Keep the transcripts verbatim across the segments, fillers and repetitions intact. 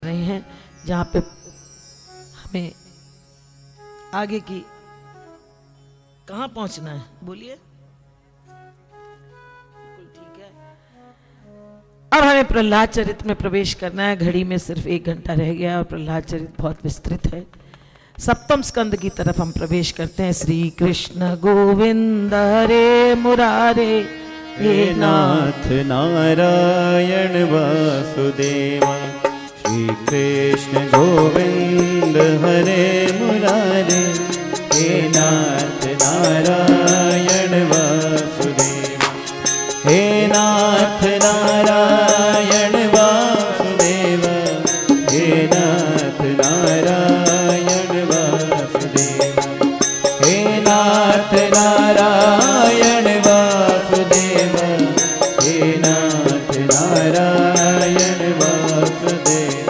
रहे हैं जहाँ पे हमें आगे की कहाँ पहुँचना है, बोलिए। ठीक है, अब हमें प्रहलाद चरित्र में प्रवेश करना है। घड़ी में सिर्फ एक घंटा रह गया और प्रहलाद चरित्र बहुत विस्तृत है। सप्तम स्कंद की तरफ हम प्रवेश करते हैं। श्री कृष्ण गोविंद हरे मुरारे, हे नाथ नारायण वासुदेव। श्री कृष्ण गोविंद हरे मुरारे, हे नाथ नारायण वासुदेव। हे नाथ नारायण वासुदेव, हे नाथ नारायण वासुदेव। हे नाथ नारायण वासुदेव, हे नाथ नारायण वासुदेव।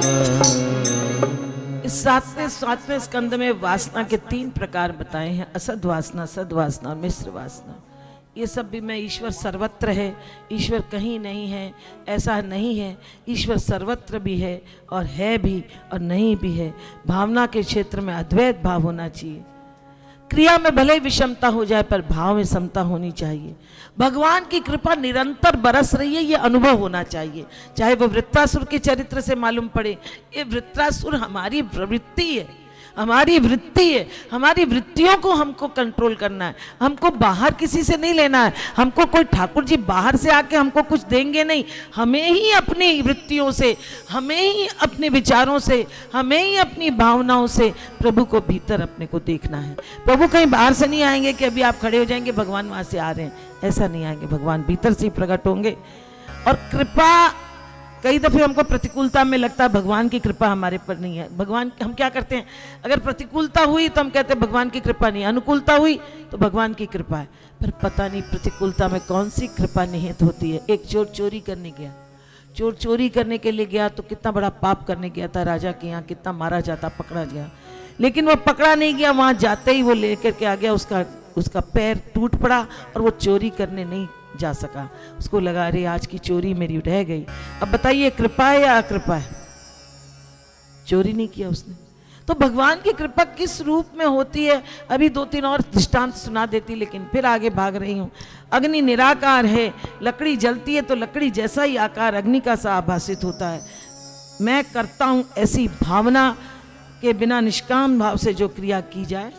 इस सातवें सातवें स्कंद में वासना के तीन प्रकार बताए हैं, असद वासना, सद वासना, मिश्र वासना। ये सब भी मैं ईश्वर सर्वत्र है, ईश्वर कहीं नहीं है ऐसा नहीं है। ईश्वर सर्वत्र भी है और है भी और नहीं भी है। भावना के क्षेत्र में अद्वैत भाव होना चाहिए। क्रिया में भले ही विषमता हो जाए पर भाव में समता होनी चाहिए। भगवान की कृपा निरंतर बरस रही है, ये अनुभव होना चाहिए। चाहे वो वृत्रासुर के चरित्र से मालूम पड़े, ये वृत्रासुर हमारी प्रवृत्ति है, हमारी वृत्ति है। हमारी वृत्तियों को हमको कंट्रोल करना है। हमको बाहर किसी से नहीं लेना है। हमको कोई ठाकुर जी बाहर से आके हमको कुछ देंगे नहीं। हमें ही अपनी वृत्तियों से, हमें ही अपने विचारों से, हमें ही अपनी भावनाओं से प्रभु को भीतर अपने को देखना है। प्रभु कहीं बाहर से नहीं आएंगे कि अभी आप खड़े हो जाएंगे भगवान वहां से आ रहे हैं, ऐसा नहीं आएंगे। भगवान भीतर से ही प्रकट होंगे। और कृपा, कई दफे हमको प्रतिकूलता में लगता है भगवान की कृपा हमारे पर नहीं है। भगवान, हम क्या करते हैं, अगर प्रतिकूलता हुई तो हम कहते हैं भगवान की कृपा नहीं, अनुकूलता हुई तो भगवान की कृपा है। पर पता नहीं प्रतिकूलता में कौन सी कृपा निहित होती है। एक चोर चोरी करने गया, चोर चोरी करने के लिए गया तो कितना बड़ा पाप करने गया था। राजा के यहाँ कितना मारा जाता, पकड़ा गया, लेकिन वो पकड़ा नहीं गया। वहां जाते ही वो लेकर के आ गया, उसका उसका पैर टूट पड़ा और वो चोरी करने नहीं जा सका। उसको लगा अरे आज की चोरी मेरी रह गई। अब बताइए कृपा है या अकृपा है? चोरी नहीं किया उसने। तो भगवान की कृपा किस रूप में होती है, अभी दो तीन और दृष्टांत सुना देती, लेकिन फिर आगे भाग रही हूं। अग्नि निराकार है, लकड़ी जलती है तो लकड़ी जैसा ही आकार अग्नि का सा आभासित होता है। मैं करता हूं ऐसी भावना के बिना निष्काम भाव से जो क्रिया की जाए,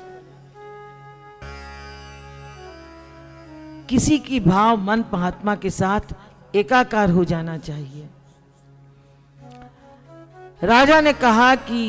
किसी की भाव मन महात्मा के साथ एकाकार हो जाना चाहिए। राजा ने कहा कि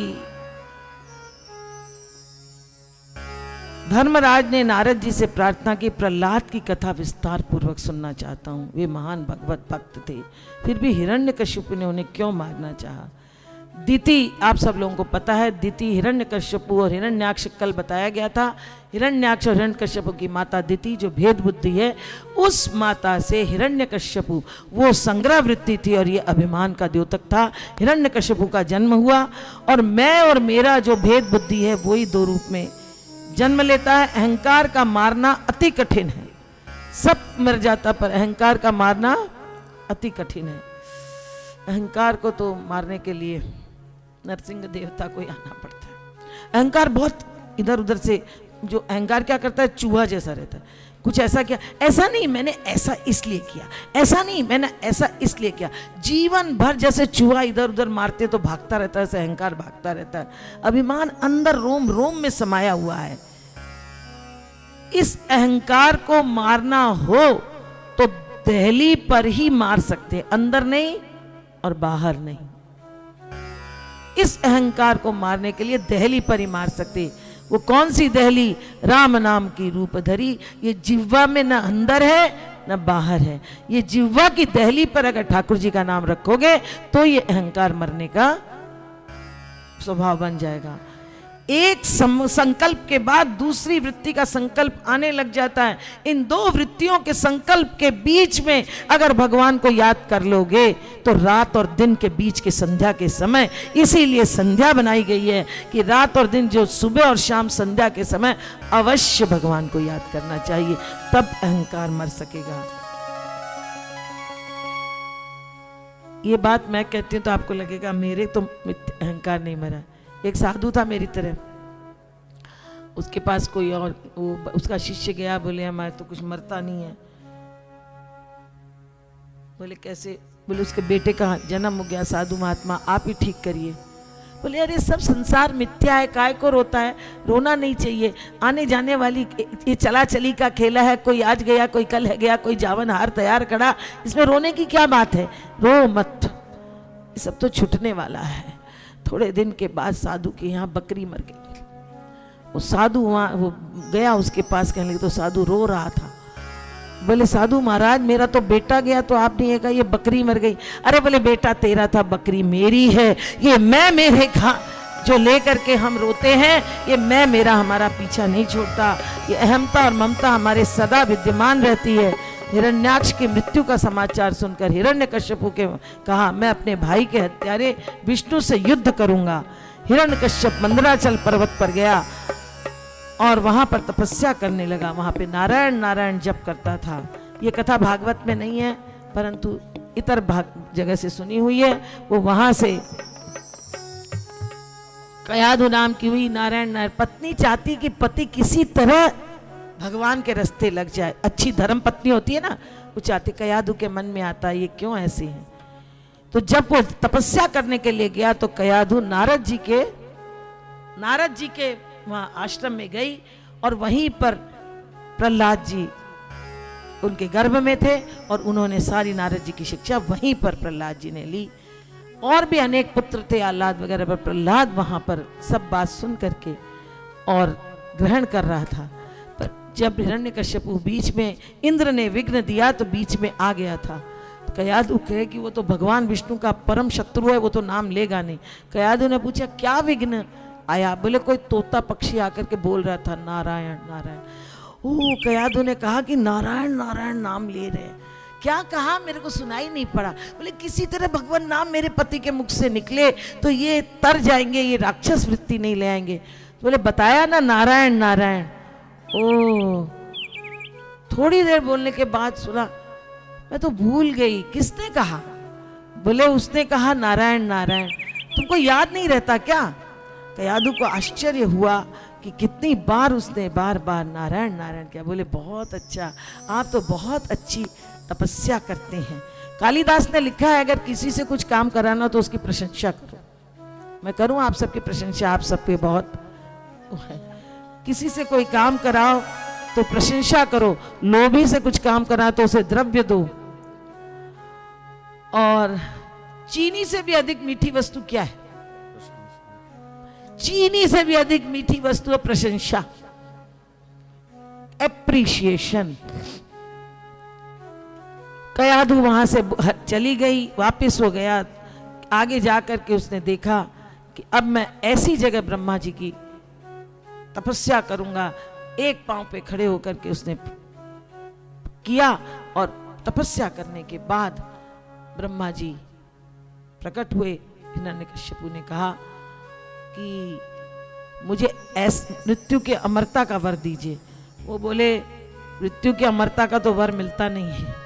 धर्मराज ने नारद जी से प्रार्थना की, प्रहलाद की कथा विस्तार पूर्वक सुनना चाहता हूं। वे महान भगवत भक्त थे, फिर भी हिरण्यकश्यप ने उन्हें क्यों मारना चाहा? दिति, आप सब लोगों को पता है, दिति हिरण्यकश्यपु और हिरण्याक्ष कल बताया गया था। हिरण्याक्ष और हिरण्यकश्यपु की माता दिति जो भेद बुद्धि है, उस माता से हिरण्यकश्यपु वो संग्रह वृत्ति थी और ये अभिमान का द्योतक था। हिरण्यकश्यपु का जन्म हुआ और मैं और मेरा जो भेद बुद्धि है वही दो रूप में जन्म लेता है। अहंकार का मारना अति कठिन है, सब मर जाता पर अहंकार का मारना अति कठिन है। अहंकार को तो मारने के लिए नरसिंह देवता को आना पड़ता है। अहंकार बहुत इधर उधर से, जो अहंकार क्या करता है, चूहा जैसा रहता है। कुछ ऐसा किया, ऐसा नहीं मैंने ऐसा इसलिए किया, ऐसा नहीं मैंने ऐसा इसलिए किया। जीवन भर जैसे चूहा इधर उधर मारते तो भागता रहता है, ऐसे अहंकार भागता रहता है। अभिमान अंदर रोम रोम में समाया हुआ है। इस अहंकार को मारना हो तो दहली पर ही मार सकते, अंदर नहीं और बाहर नहीं। इस अहंकार को मारने के लिए दहली पर ही मार सकते। वो कौन सी दहली? राम नाम की रूप धरी। ये जिह्वा में न अंदर है न बाहर है। ये जिह्वा की दहली पर अगर ठाकुर जी का नाम रखोगे तो ये अहंकार मरने का स्वभाव बन जाएगा। एक संकल्प के बाद दूसरी वृत्ति का संकल्प आने लग जाता है। इन दो वृत्तियों के संकल्प के बीच में अगर भगवान को याद कर लोगे तो रात और दिन के बीच के संध्या के समय, इसीलिए संध्या बनाई गई है कि रात और दिन जो सुबह और शाम संध्या के समय अवश्य भगवान को याद करना चाहिए, तब अहंकार मर सकेगा। ये बात मैं कहती हूँ तो आपको लगेगा मेरे तो अहंकार नहीं मरा। एक साधु था मेरी तरह, उसके पास कोई और वो उसका शिष्य गया, बोले हमारे तो कुछ मरता नहीं है। बोले कैसे? बोले उसके बेटे का जन्म हो गया, साधु महात्मा आप ही ठीक करिए। बोले अरे सब संसार मिथ्या है, काय को रोता है, रोना नहीं चाहिए, आने जाने वाली ये चला चली का खेला है, कोई आज गया कोई कल है गया, कोई जावन हार तैयार खड़ा, इसमें रोने की क्या बात है, रो मत, ये सब तो छूटने वाला है। थोड़े दिन के बाद साधु के यहाँ बकरी मर गई। वो साधु वहाँ वो गया उसके पास, कहने लगे तो साधु रो रहा था। बोले साधु महाराज मेरा तो बेटा गया तो आपने ये कहा ये बकरी मर गई। अरे बोले बेटा तेरा था, बकरी मेरी है, ये मैं मेरे खा जो लेकर के हम रोते हैं, ये मैं मेरा हमारा पीछा नहीं छोड़ता। ये अहमता और ममता हमारे सदा विद्यमान रहती है। हिरण्याक्ष की मृत्यु का समाचार सुनकर हिरण्यकश्यपु के कहा मैं अपने भाई के हत्यारे विष्णु से युद्ध करूंगा। हिरण्यकश्यप मंदराचल पर्वत पर गया और वहां पर तपस्या करने लगा। वहां पे नारायण नारायण जप करता था। ये कथा भागवत में नहीं है परंतु इतर भाग जगह से सुनी हुई है। वो वहां से कयाधु नाम की हुई नारायण नारायण पत्नी चाहती कि पति किसी तरह भगवान के रास्ते लग जाए, अच्छी धर्म पत्नी होती है ना, वो चाहती। कयाधु के मन में आता है ये क्यों ऐसी है। तो जब वो तपस्या करने के लिए गया तो कयाधु नारद जी के नारद जी के वहां आश्रम में गई और वहीं पर प्रहलाद जी उनके गर्भ में थे और उन्होंने सारी नारद जी की शिक्षा वहीं पर प्रहलाद जी ने ली। और भी अनेक पुत्र थे आह्लाद वगैरह पर। प्रहलाद वहां पर सब बात सुन करके और ग्रहण कर रहा था। पर जब हिरण्यकश्यपु बीच में, इंद्र ने विघ्न दिया तो बीच में आ गया था। कयाधु कहे कि वो तो भगवान विष्णु का परम शत्रु है, वो तो नाम लेगा नहीं। कयाधु ने पूछा क्या विघ्न आया? बोले कोई तोता पक्षी आकर के बोल रहा था नारायण नारायण। ओ कयाधु ने कहा कि नारायण नारायण नाम ले रहे। क्या कहा? मेरे को सुनाई नहीं पड़ा। बोले किसी तरह भगवान नाम मेरे पति के मुख से निकले तो ये तर जाएंगे, ये राक्षस वृत्ति नहीं ले आएंगे। बोले बताया ना नारायण नारायण। ओ थोड़ी देर बोलने के बाद सुना मैं तो भूल गई किसने कहा। बोले उसने कहा नारायण नारायण। तुमको याद नहीं रहता क्या? कयाधु को आश्चर्य हुआ कि कितनी बार उसने बार बार नारायण नारायण किया। बोले बहुत अच्छा, आप तो बहुत अच्छी तपस्या करते हैं। कालिदास ने लिखा है अगर किसी से कुछ काम कराना तो उसकी प्रशंसा करो। मैं करूं आप सबकी प्रशंसा, आप सबके बहुत है। किसी से कोई काम कराओ तो प्रशंसा करो, लोभी से कुछ काम करा तो उसे द्रव्य दो। और चीनी से भी अधिक मीठी वस्तु क्या है? चीनी से भी अधिक मीठी वस्तु है प्रशंसा, एप्रिशिएशन। कयाधु वहां से चली गई, वापस हो गया। आगे जाकर के उसने देखा कि अब मैं ऐसी जगह ब्रह्मा जी की तपस्या करूंगा। एक पांव पे खड़े होकर के उसने किया और तपस्या करने के बाद ब्रह्मा जी प्रकट हुए। हिरण्यकश्यपु ने कहा कि मुझे ऐस मृत्यु के अमरता का वर दीजिए। वो बोले मृत्यु की अमरता का तो वर मिलता नहीं है।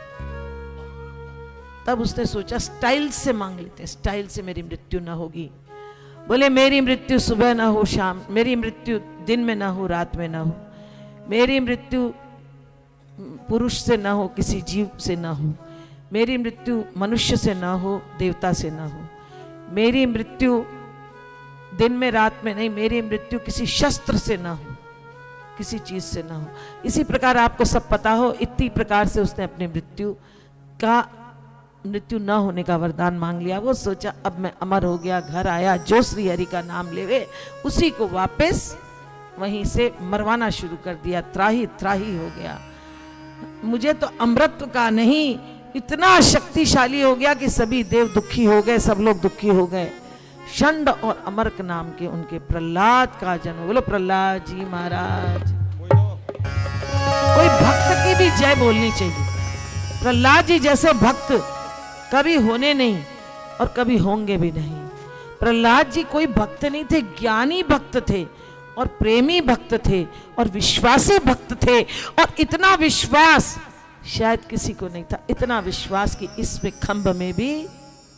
तब उसने सोचा स्टाइल से मांग लेते हैं, स्टाइल से मेरी मृत्यु ना होगी। बोले मेरी मृत्यु सुबह ना हो शाम, मेरी मृत्यु दिन में ना हो रात में ना हो, मेरी मृत्यु पुरुष से ना हो किसी जीव से ना हो, मेरी मृत्यु मनुष्य से ना हो देवता से ना हो, मेरी मृत्यु दिन में रात में नहीं, मेरी मृत्यु किसी शस्त्र से ना हो, किसी चीज से ना हो। इसी प्रकार आपको सब पता हो, इतनी प्रकार से उसने अपनी मृत्यु का मृत्यु न होने का वरदान मांग लिया। वो सोचा अब मैं अमर हो गया, घर आया, जो श्री हरि का नाम लेवे उसी को वापस वहीं से मरवाना शुरू कर दिया। त्राही त्राही हो गया। मुझे तो अमृत का नहीं, इतना शक्तिशाली हो गया कि सभी देव दुखी हो गए, सब लोग दुखी हो गए। षंड और अमरक नाम के उनके प्रहलाद का जन्म। बोलो प्रहलाद जी महाराज। कोई भक्त की भी जय बोलनी चाहिए। प्रहलाद जी जैसे भक्त कभी होने नहीं और कभी होंगे भी नहीं। प्रहलाद जी कोई भक्त नहीं थे, ज्ञानी भक्त थे और प्रेमी भक्त थे और विश्वासी भक्त थे। और इतना विश्वास शायद किसी को नहीं था, इतना विश्वास कि इसमें खंभ में भी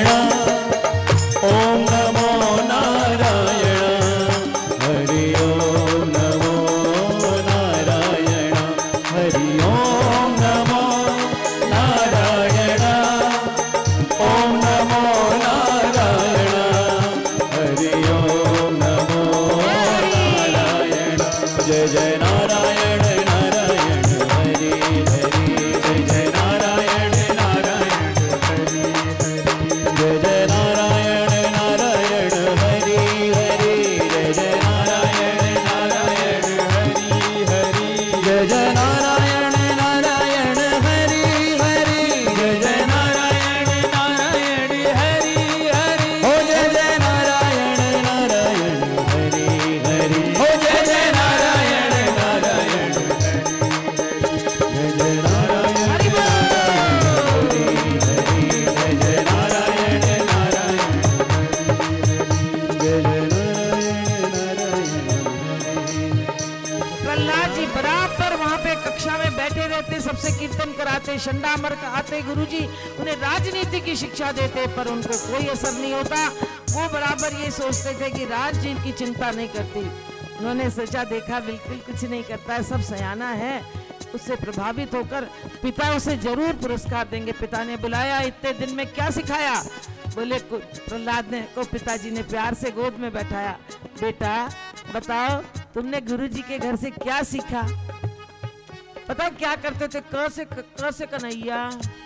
लेकर आते, शंडामर्क आते गुरुजी, उन्हें राजनीति की शिक्षा देते, पर उनको कोई असर नहीं होता। वो बराबर ये सोचते थे कि राजनीति की चिंता नहीं करती। उन्होंने सोचा देखा बिल्कुल कुछ नहीं करता है, सब सयाना है। उससे प्रभावित होकर पिता उसे जरूर पुरस्कार देंगे। पिता ने बुलाया, इतने दिन में क्या सिखाया? बोले, प्रहलाद ने को पिताजी ने प्यार से गोद में बैठाया, बेटा बताओ तुमने गुरुजी के घर से क्या सीखा? पता क्या करते थे? क से क से कन्हैया,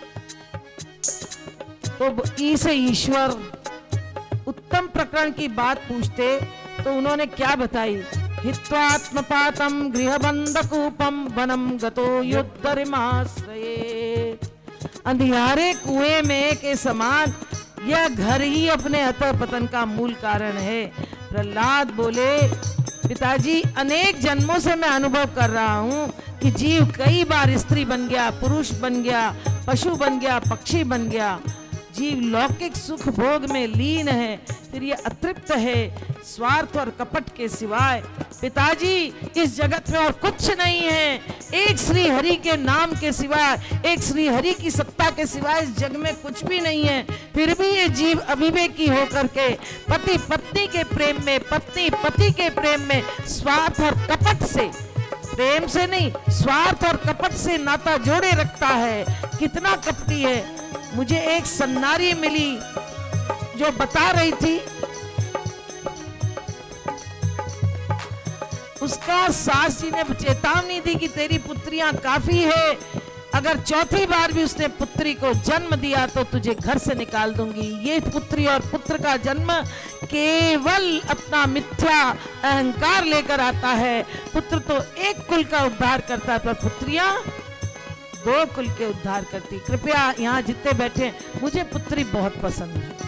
तो ई से ईश्वर। उत्तम प्रकरण की बात पूछते तो उन्होंने क्या बताई? हित्वात्मपातम गृहबंधकूपम वनम गतो युद्धरिमाश्रये। अंधियारे कुएं में के समान यह घर ही अपने अतः पतन का मूल कारण है। प्रहलाद बोले, पिताजी अनेक जन्मों से मैं अनुभव कर रहा हूँ कि जीव कई बार स्त्री बन गया, पुरुष बन गया, पशु बन गया, पक्षी बन गया। जीव लौकिक सुख भोग में लीन है, फिर ये अतृप्त है स्वार्थ और कपट के सिवाय। पिताजी इस जगत में और कुछ नहीं है, एक श्री हरि के नाम के सिवाय, एक श्री हरि की सत्ता के सिवाय इस जग में कुछ भी नहीं है। फिर भी ये जीव अविवेकी होकर के पति पत्नी के प्रेम में, पत्नी पति के प्रेम में स्वार्थ और कपट से, प्रेम से नहीं स्वार्थ और कपट से नाता जोड़े रखता है। कितना कपटी है। मुझे एक सन्नारी मिली जो बता रही थी, उसका सास जी ने चेतावनी दी कि तेरी पुत्रियां काफी है, अगर चौथी बार भी उसने पुत्री को जन्म दिया तो तुझे घर से निकाल दूंगी। ये पुत्री और पुत्र का जन्म केवल अपना मिथ्या अहंकार लेकर आता है। पुत्र तो एक कुल का उद्धार करता है, पर पुत्रियां दो कुल के उद्धार करती। कृपया यहाँ जितने बैठे, मुझे पुत्री बहुत पसंद है।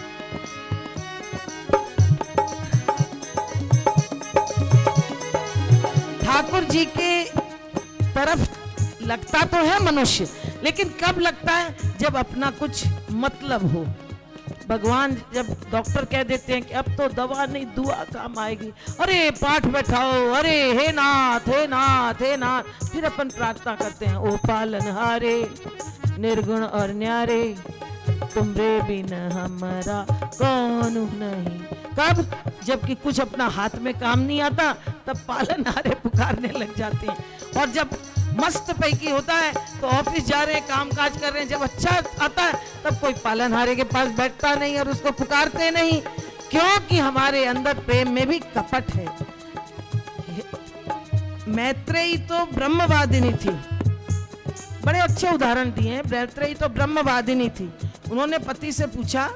ठाकुर जी के तरफ लगता तो है मनुष्य, लेकिन कब लगता है? जब अपना कुछ मतलब हो। भगवान जब डॉक्टर कह देते हैं कि अब तो दवा नहीं दुआ काम आएगी, अरे पाठ बैठाओ, अरे हे नाथ हे नाथ हे नाथ, फिर अपन प्रार्थना करते हैं, ओ पालनहारे निर्गुण और न्यारे, तुमरे बिन हमारा कौन नहीं। कब? जबकि कुछ अपना हाथ में काम नहीं आता, तब पालनहारे पुकारने लग जाते हैं। और जब मस्त पैकी होता है तो ऑफिस जा रहे हैं, काम काज कर रहे हैं, जब अच्छा आता है तब कोई पालनहारे के पास बैठता नहीं और उसको पुकारते नहीं, क्योंकि हमारे अंदर प्रेम में भी कपट है। मैत्रेयी तो ब्रह्मवादिनी थी, बड़े अच्छे उदाहरण दिए हैं। मैत्रेयी तो ब्रह्मवादिनी थी। उन्होंने पति से पूछा,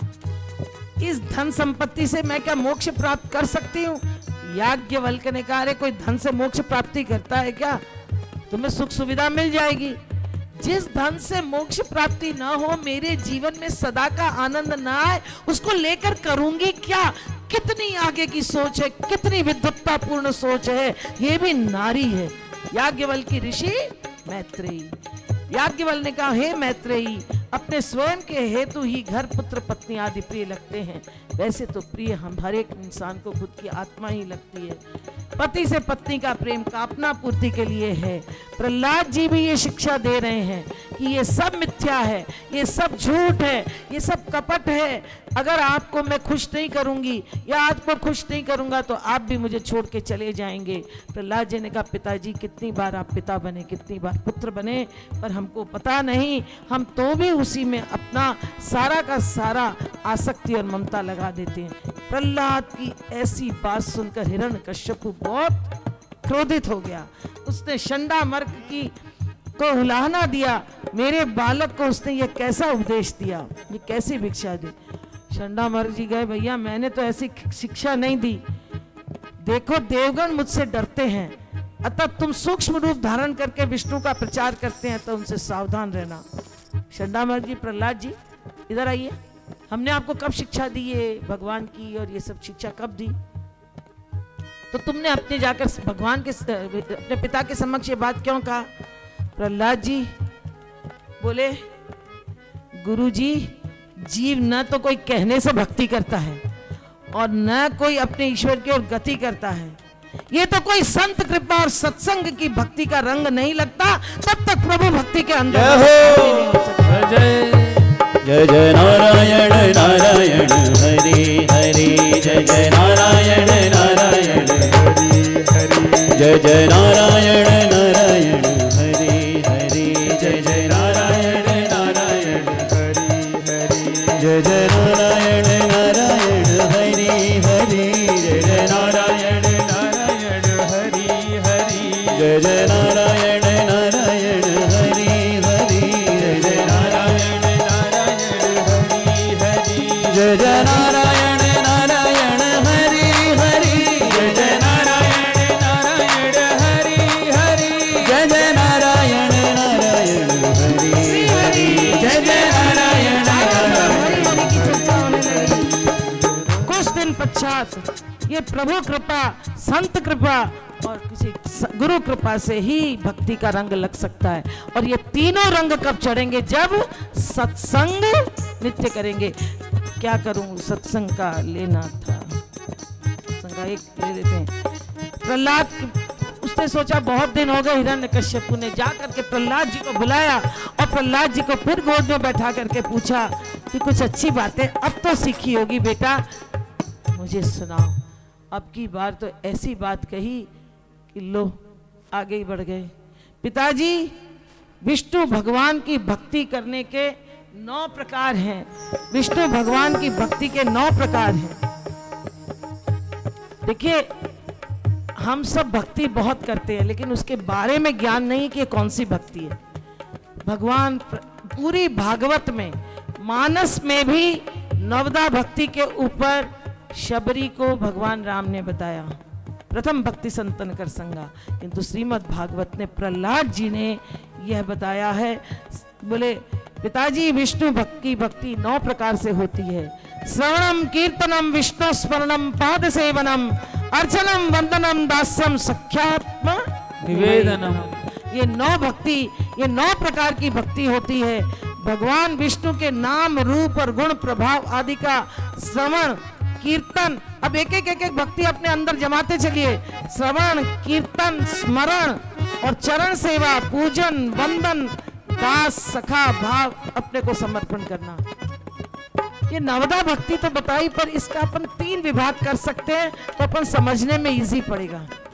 इस धन संपत्ति से मैं क्या मोक्ष प्राप्त कर सकती हूँ? याज्ञवल्क्य ने कहा, अरे कोई धन से मोक्ष प्राप्ति करता है क्या? तुम्हें सुख सुविधा मिल जाएगी। जिस धन से मोक्ष प्राप्ति ना हो, मेरे जीवन में सदा का आनंद ना आए, उसको लेकर करूंगी क्या? कितनी आगे की सोच है, कितनी विद्वत्तापूर्ण सोच है। ये भी नारी है। याज्ञवल्क्य ऋषि मैत्रेयी। याज्ञवल्क्य ने कहा, हे मैत्रेयी, अपने स्वयं के हेतु ही घर पुत्र पत्नी आदि प्रिय लगते हैं, वैसे तो प्रिय हम हर एक इंसान को खुद की आत्मा ही लगती है। पति से पत्नी का प्रेम कामना पूर्ति के लिए है। प्रहलाद जी भी ये शिक्षा दे रहे हैं कि ये सब मिथ्या है, ये सब झूठ है, ये सब कपट है। अगर आपको मैं खुश नहीं करूंगी या आपको खुश नहीं करूंगा तो आप भी मुझे छोड़ के चले जाएंगे। प्रहलाद जी ने कहा, पिताजी कितनी बार आप पिता बने, कितनी बार पुत्र बने, पर हमको पता नहीं, हम तो भी उसी में अपना सारा का सारा आसक्ति और ममता लगा देते हैं। प्रहलाद की ऐसी बात सुनकर हिरण्यकश्यप बहुत क्रोधित हो गया। उसने शंडामर्क की को उलाहना दिया, मेरे बालक को उसने ये कैसा उपदेश दिया, ये कैसी भिक्षा दी। शंडामर्क जी गए, भैया मैंने तो ऐसी शिक्षा नहीं दी, देखो देवगण मुझसे डरते हैं, अतः तुम सूक्ष्म रूप धारण करके विष्णु का प्रचार करते हैं तो उनसे सावधान रहना। शंडामर्क जी, प्रहलाद जी इधर आइए, हमने आपको कब शिक्षा दी है भगवान की, और ये सब शिक्षा कब दी? तो तुमने अपने जाकर भगवान के अपने पिता के समक्ष ये बात क्यों कहा? प्रहलाद जी बोले, गुरुजी, जीव न तो कोई कहने से भक्ति करता है और न कोई अपने ईश्वर की ओर गति करता है। ये तो कोई संत कृपा और सत्संग की भक्ति का रंग नहीं लगता, तब तक प्रभु भक्ति के अंदर नहीं हो सकता। जय जय जय नारायण नारायण हरि हरि, जय जय नारायण नारायण हरि हरि, जय जय नारायण नारायण हरि हरि, जय जय नारायण नारायण हरि हरि, जय जय नारायण नारायण हरि हरि, जय जय नारायण नारायण हरि हरि, जय जय नारायण नारायण हरि हरि, जय जय नारायण नारायण हरि हरि, जय जय नारायण नारायण हरि हरि, जय जय नारायण नारायण हरि हरि, जय जय नारायण नारायण हरि हरि, जय जय नारायण नारायण की चर्चा होने लगी। कुछ दिन पश्चात ये प्रभु कृपा, संत कृपा और किसी गुरु कृपा से ही भक्ति का रंग लग सकता है। और ये तीनों रंग कब चढ़ेंगे? जब सत्संग नित्य करेंगे। क्या करूं, सत्संग का लेना था, सत्संग का एक ले लेते हैं। प्रहलाद, उसने सोचा बहुत दिन हो गए, हिरण्यकश्यप ने जा करके प्रहलाद जी को बुलाया और प्रहलाद जी को फिर गोद में बैठा करके पूछा कि कुछ अच्छी बातें अब तो सीखी होगी बेटा, मुझे सुनाओ। अब की बार तो ऐसी बात कही कि लो आगे ही बढ़ गए। पिताजी, विष्णु भगवान की भक्ति करने के नौ प्रकार हैं। विष्णु भगवान की भक्ति के नौ प्रकार हैं। देखिए, हम सब भक्ति बहुत करते हैं, लेकिन उसके बारे में ज्ञान नहीं कि कौन सी भक्ति है। भगवान पूरी भागवत में, मानस में भी नवदा भक्ति के ऊपर शबरी को भगवान राम ने बताया, प्रथम भक्ति संतन कर संगा। किंतु श्रीमद् भागवत ने प्रहलाद जी ने यह बताया है। बोले, पिताजी, विष्णु भक्ति भक्ति नौ प्रकार से होती है। श्रवणम कीर्तनम विष्णु स्मरणम पाद सेवनम अर्चनम वंदनम दास्यम सख्यात्म निवेदनम। ये नौ भक्ति, ये नौ प्रकार की भक्ति होती है। भगवान विष्णु के नाम, रूप और गुण प्रभाव आदि का श्रवण, कीर्तन। अब एक एक एक एक भक्ति अपने अंदर जमाते चलिए। श्रवण, कीर्तन, स्मरण और चरण सेवा, पूजन, वंदन, दास, सखा भाव, अपने को समर्पण करना। ये नवदा भक्ति तो बताई, पर इसका अपन तीन विभाग कर सकते हैं तो अपन समझने में इजी पड़ेगा।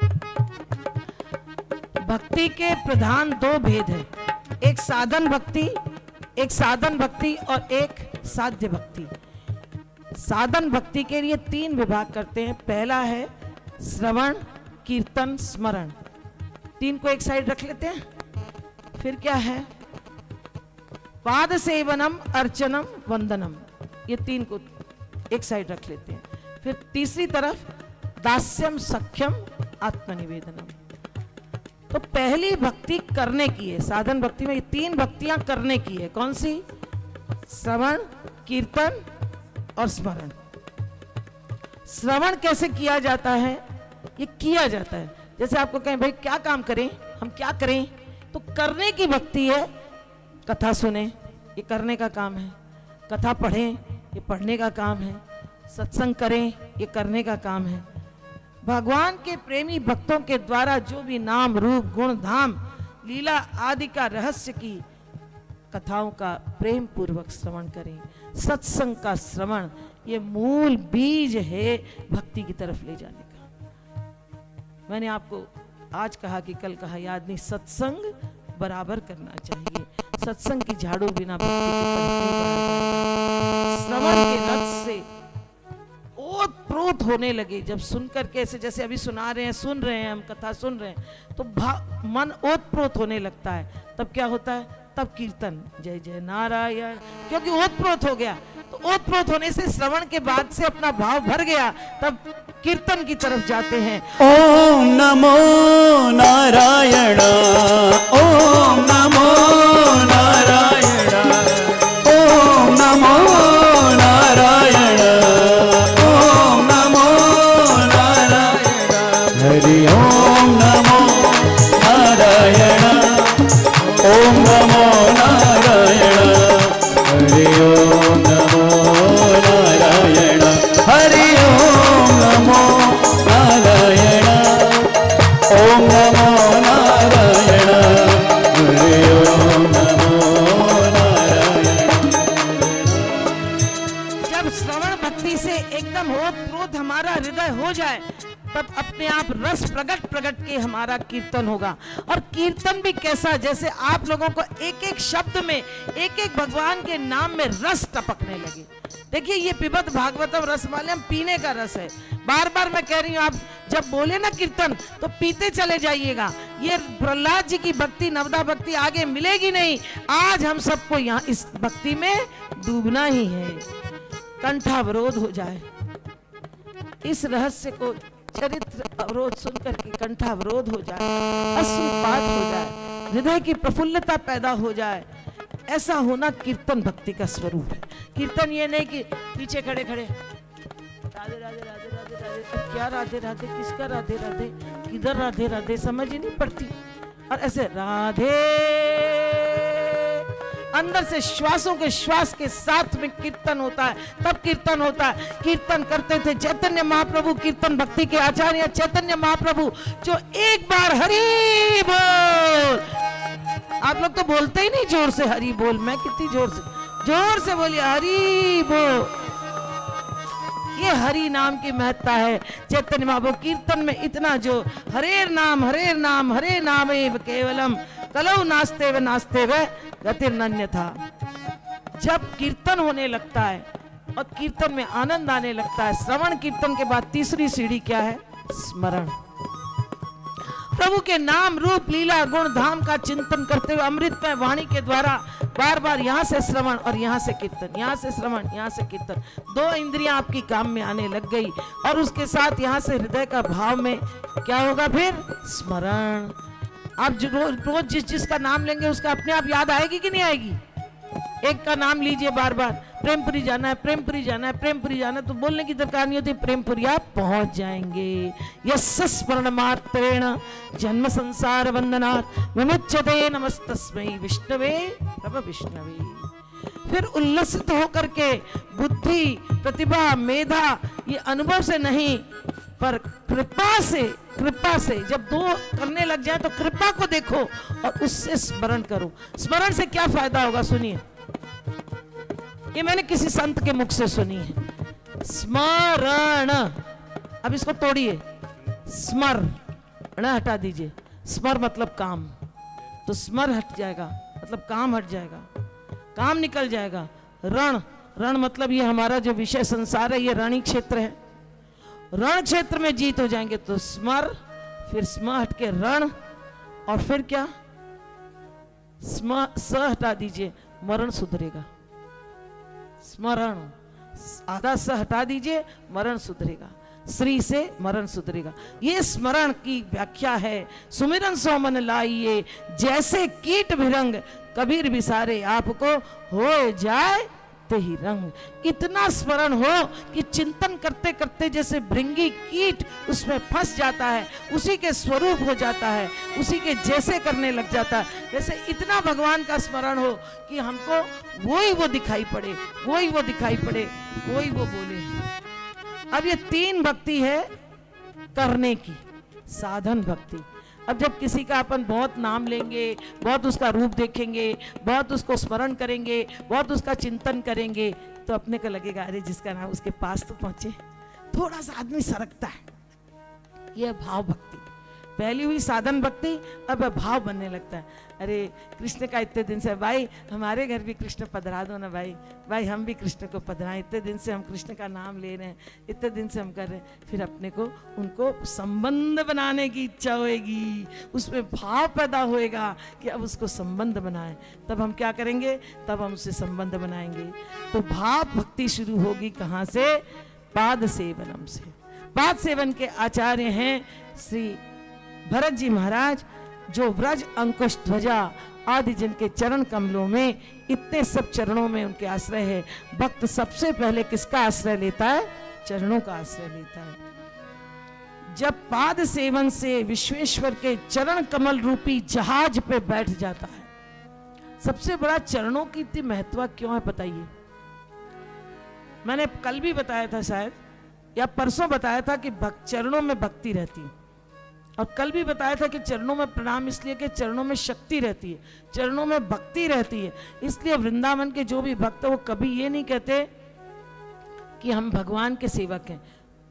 भक्ति के प्रधान दो भेद है, एक साधन भक्ति, एक साधन भक्ति और एक साध्य भक्ति। साधन भक्ति के लिए तीन विभाग करते हैं। पहला है श्रवण, कीर्तन, स्मरण। तीन को एक साइड रख लेते हैं। फिर क्या है? पाद सेवनम, अर्चनम, वंदनम। ये तीन को एक साइड रख लेते हैं। फिर तीसरी तरफ दास्यम, सख्यम, आत्मनिवेदनम। तो पहली भक्ति करने की है। साधन भक्ति में ये तीन भक्तियां करने की है। कौन सी? श्रवण, कीर्तन और स्मरण। श्रवण कैसे किया जाता है? ये किया जाता है। जैसे आपको कहें भाई क्या काम करें, हम क्या करें, तो करने की भक्ति है। कथा सुने, ये करने का काम है। कथा पढ़ें, ये पढ़ने का काम है। सत्संग करें, ये करने का काम है। भगवान के प्रेमी भक्तों के द्वारा जो भी नाम, रूप, गुण, धाम, लीला आदि का रहस्य की कथाओं का प्रेम पूर्वक श्रवण करें। सत्संग का श्रवण ये मूल बीज है भक्ति की तरफ ले जाने का। मैंने आपको आज कहा कि कल कहा, याद नहीं, सत्संग बराबर करना चाहिए। सत्संग की झाड़ू बिना भक्ति के श्रवण के रस से ओत प्रोत होने लगे। जब सुनकर के ऐसे जैसे अभी सुना रहे हैं, सुन रहे हैं, हम कथा सुन रहे हैं, तो मन ओत प्रोत होने लगता है। तब क्या होता है? तब कीर्तन, जय जय नारायण, क्योंकि ओत प्रोत हो गया। तो ओत प्रोत होने से, श्रवण के बाद से अपना भाव भर गया, तब कीर्तन की तरफ जाते हैं। ओम नमो नारायण, ओम नमो नारायण, ओम नमो नारायण, ओम नमो नारायण, हरि ओम नमो नारायण, ओम नमो नारायण, हरि ओम नमो नारायण, हरि ओम नमो नारायण, ओतप्रोत हमारा हृदय हो जाए, तब अपने आप रस प्रकट प्रकट के हमारा कीर्तन होगा। और कीर्तन भी कैसा, जैसे आप लोगों को एक एक शब्द में, एक एक भगवान के नाम में रस टपकने लगे। देखिए ये पिबत भागवतम रसमालयम पीने का रस है। बार बार मैं कह रही हूँ, आप जब बोले ना कीर्तन तो पीते चले जाइएगा। ये प्रहलाद जी की भक्ति, नवदा भक्ति आगे मिलेगी नहीं। आज हम सबको यहाँ इस भक्ति में डूबना ही है। कंठावरोध हो जाए, इस रहस्य को, चरित्र अवरोध सुनकर के कंठावरोध हो जाए, अश्रुपात हो जाए, हृदय की प्रफुल्लता पैदा हो जाए। ऐसा होना कीर्तन भक्ति का स्वरूप है। कीर्तन ये नहीं कि पीछे खड़े खड़े राधे राधे राधे राधे राधे, अब क्या राधे राधे, किसका राधे राधे, किधर राधे राधे, समझ ही नहीं पड़ती। और ऐसे राधे, अंदर से श्वासों के श्वास के साथ में कीर्तन होता है, तब कीर्तन होता है। कीर्तन करते थे चैतन्य महाप्रभु, कीर्तन भक्ति के आचार्य चैतन्य महाप्रभु, जो एक बार हरि बोल, आप लोग तो बोलते ही नहीं जोर से हरि बोल, मैं कितनी जोर से, जोर से बोलिए हरि बोल। ये हरि नाम की महत्ता है। चैतन्य महाप्रभु कीर्तन में इतना जो हरेर नाम हरेर नाम हरे नाम एव केवलम कलौ नास्ते व नास्ते व गतिर्नन्य था। जब कीर्तन होने लगता है और कीर्तन में आनंद आने लगता है, श्रवण कीर्तन के बाद तीसरी सीढ़ी क्या है? स्मरण। प्रभु के नाम रूप लीला गुण धाम का चिंतन करते हुए अमृतमय वाणी के द्वारा बार बार यहाँ से श्रवण और यहाँ से कीर्तन, यहाँ से श्रवण यहाँ से कीर्तन, दो इंद्रियां आपकी काम में आने लग गई। और उसके साथ यहाँ से हृदय का भाव में क्या होगा? फिर स्मरण। आप रोज रोज जिस जिसका नाम लेंगे उसका अपने आप याद आएगी कि नहीं आएगी? एक का नाम लीजिए बार बार, प्रेमपुरी जाना है, प्रेमपुरी जाना है, प्रेमपुरी जाना है, तो बोलने की दरकार नहीं होती, प्रेमपुरी आप पहुंच जाएंगे। यस्य स्मरण मात्रेण जन्म संसार बंधनात् विमुच्यते नमस्तस्मै विष्णवे प्रभ विष्णवे। फिर उल्लसित होकर के बुद्धि, प्रतिभा, मेधा, ये अनुभव से नहीं पर कृपा से, कृपा से जब दो करने लग जाए तो कृपा को देखो और उससे स्मरण करो। स्मरण से क्या फायदा होगा? सुनिए, ये मैंने किसी संत के मुख से सुनी है। स्मरण, अब इसको तोड़िए, स्मर ण हटा दीजिए, स्मर मतलब काम, तो स्मर हट जाएगा मतलब काम हट जाएगा, काम निकल जाएगा। रण, रण मतलब ये हमारा जो विषय संसार है, ये रणी क्षेत्र है, रण क्षेत्र में जीत हो जाएंगे तो स्मर, फिर स्म हट के रण, और फिर क्या? स्म स हटा दीजिए, मरण सुधरेगा। स्मरण, आधा स हटा दीजिए, मरण सुधरेगा। श्री से मरण सुधरेगा। ये स्मरण की व्याख्या है। सुमिरन सो मन लाइए, जैसे कीट भिरंग, कबीर बिसारे आपको हो जाए ते ही रंग। इतना स्मरण हो कि चिंतन करते करते जैसे भृंगी कीट उसमें फंस जाता है, उसी के स्वरूप हो जाता है, उसी के जैसे करने लग जाता है। वैसे इतना भगवान का स्मरण हो कि हमको वो ही वो दिखाई पड़े, वो ही वो दिखाई पड़े, वो ही वो बोले। अब ये तीन भक्ति है करने की, साधन भक्ति। अब जब किसी का अपन बहुत नाम लेंगे, बहुत उसका रूप देखेंगे, बहुत उसको स्मरण करेंगे, बहुत उसका चिंतन करेंगे, तो अपने को लगेगा अरे जिसका नाम उसके पास तो पहुंचे, थोड़ा सा आदमी सरकता है। यह भाव भक्ति। पहली हुई साधन भक्ति, अब भाव बनने लगता है। अरे कृष्ण का इतने दिन से, भाई हमारे घर भी कृष्ण पधरा दो ना भाई, भाई हम भी कृष्ण को पधराएं, इतने दिन से हम कृष्ण का नाम ले रहे हैं, इतने दिन से हम कर रहे हैं। फिर अपने को उनको संबंध बनाने की इच्छा होएगी, उसमें भाव पैदा होएगा कि अब उसको संबंध बनाएं। तब हम क्या करेंगे? तब हम उससे संबंध बनाएंगे। तो भाव भक्ति शुरू होगी कहाँ से? पाद सेवनम से। पाद सेवन के आचार्य हैं श्री भरत जी महाराज, जो व्रज अंकुश ध्वजा आदि जिनके चरण कमलों में, इतने सब चरणों में उनके आश्रय है। भक्त सबसे पहले किसका आश्रय लेता है? चरणों का आश्रय लेता है। जब पाद सेवन से विश्वेश्वर के चरण कमल रूपी जहाज पे बैठ जाता है। सबसे बड़ा चरणों की इतनी महत्व क्यों है बताइए? मैंने कल भी बताया था शायद, या परसों बताया था कि भक्त चरणों में भक्ति रहती है, और कल भी बताया था कि चरणों में प्रणाम इसलिए कि चरणों में शक्ति रहती है, चरणों में भक्ति रहती है। इसलिए वृंदावन के जो भी भक्त वो कभी ये नहीं कहते कि हम भगवान के सेवक हैं,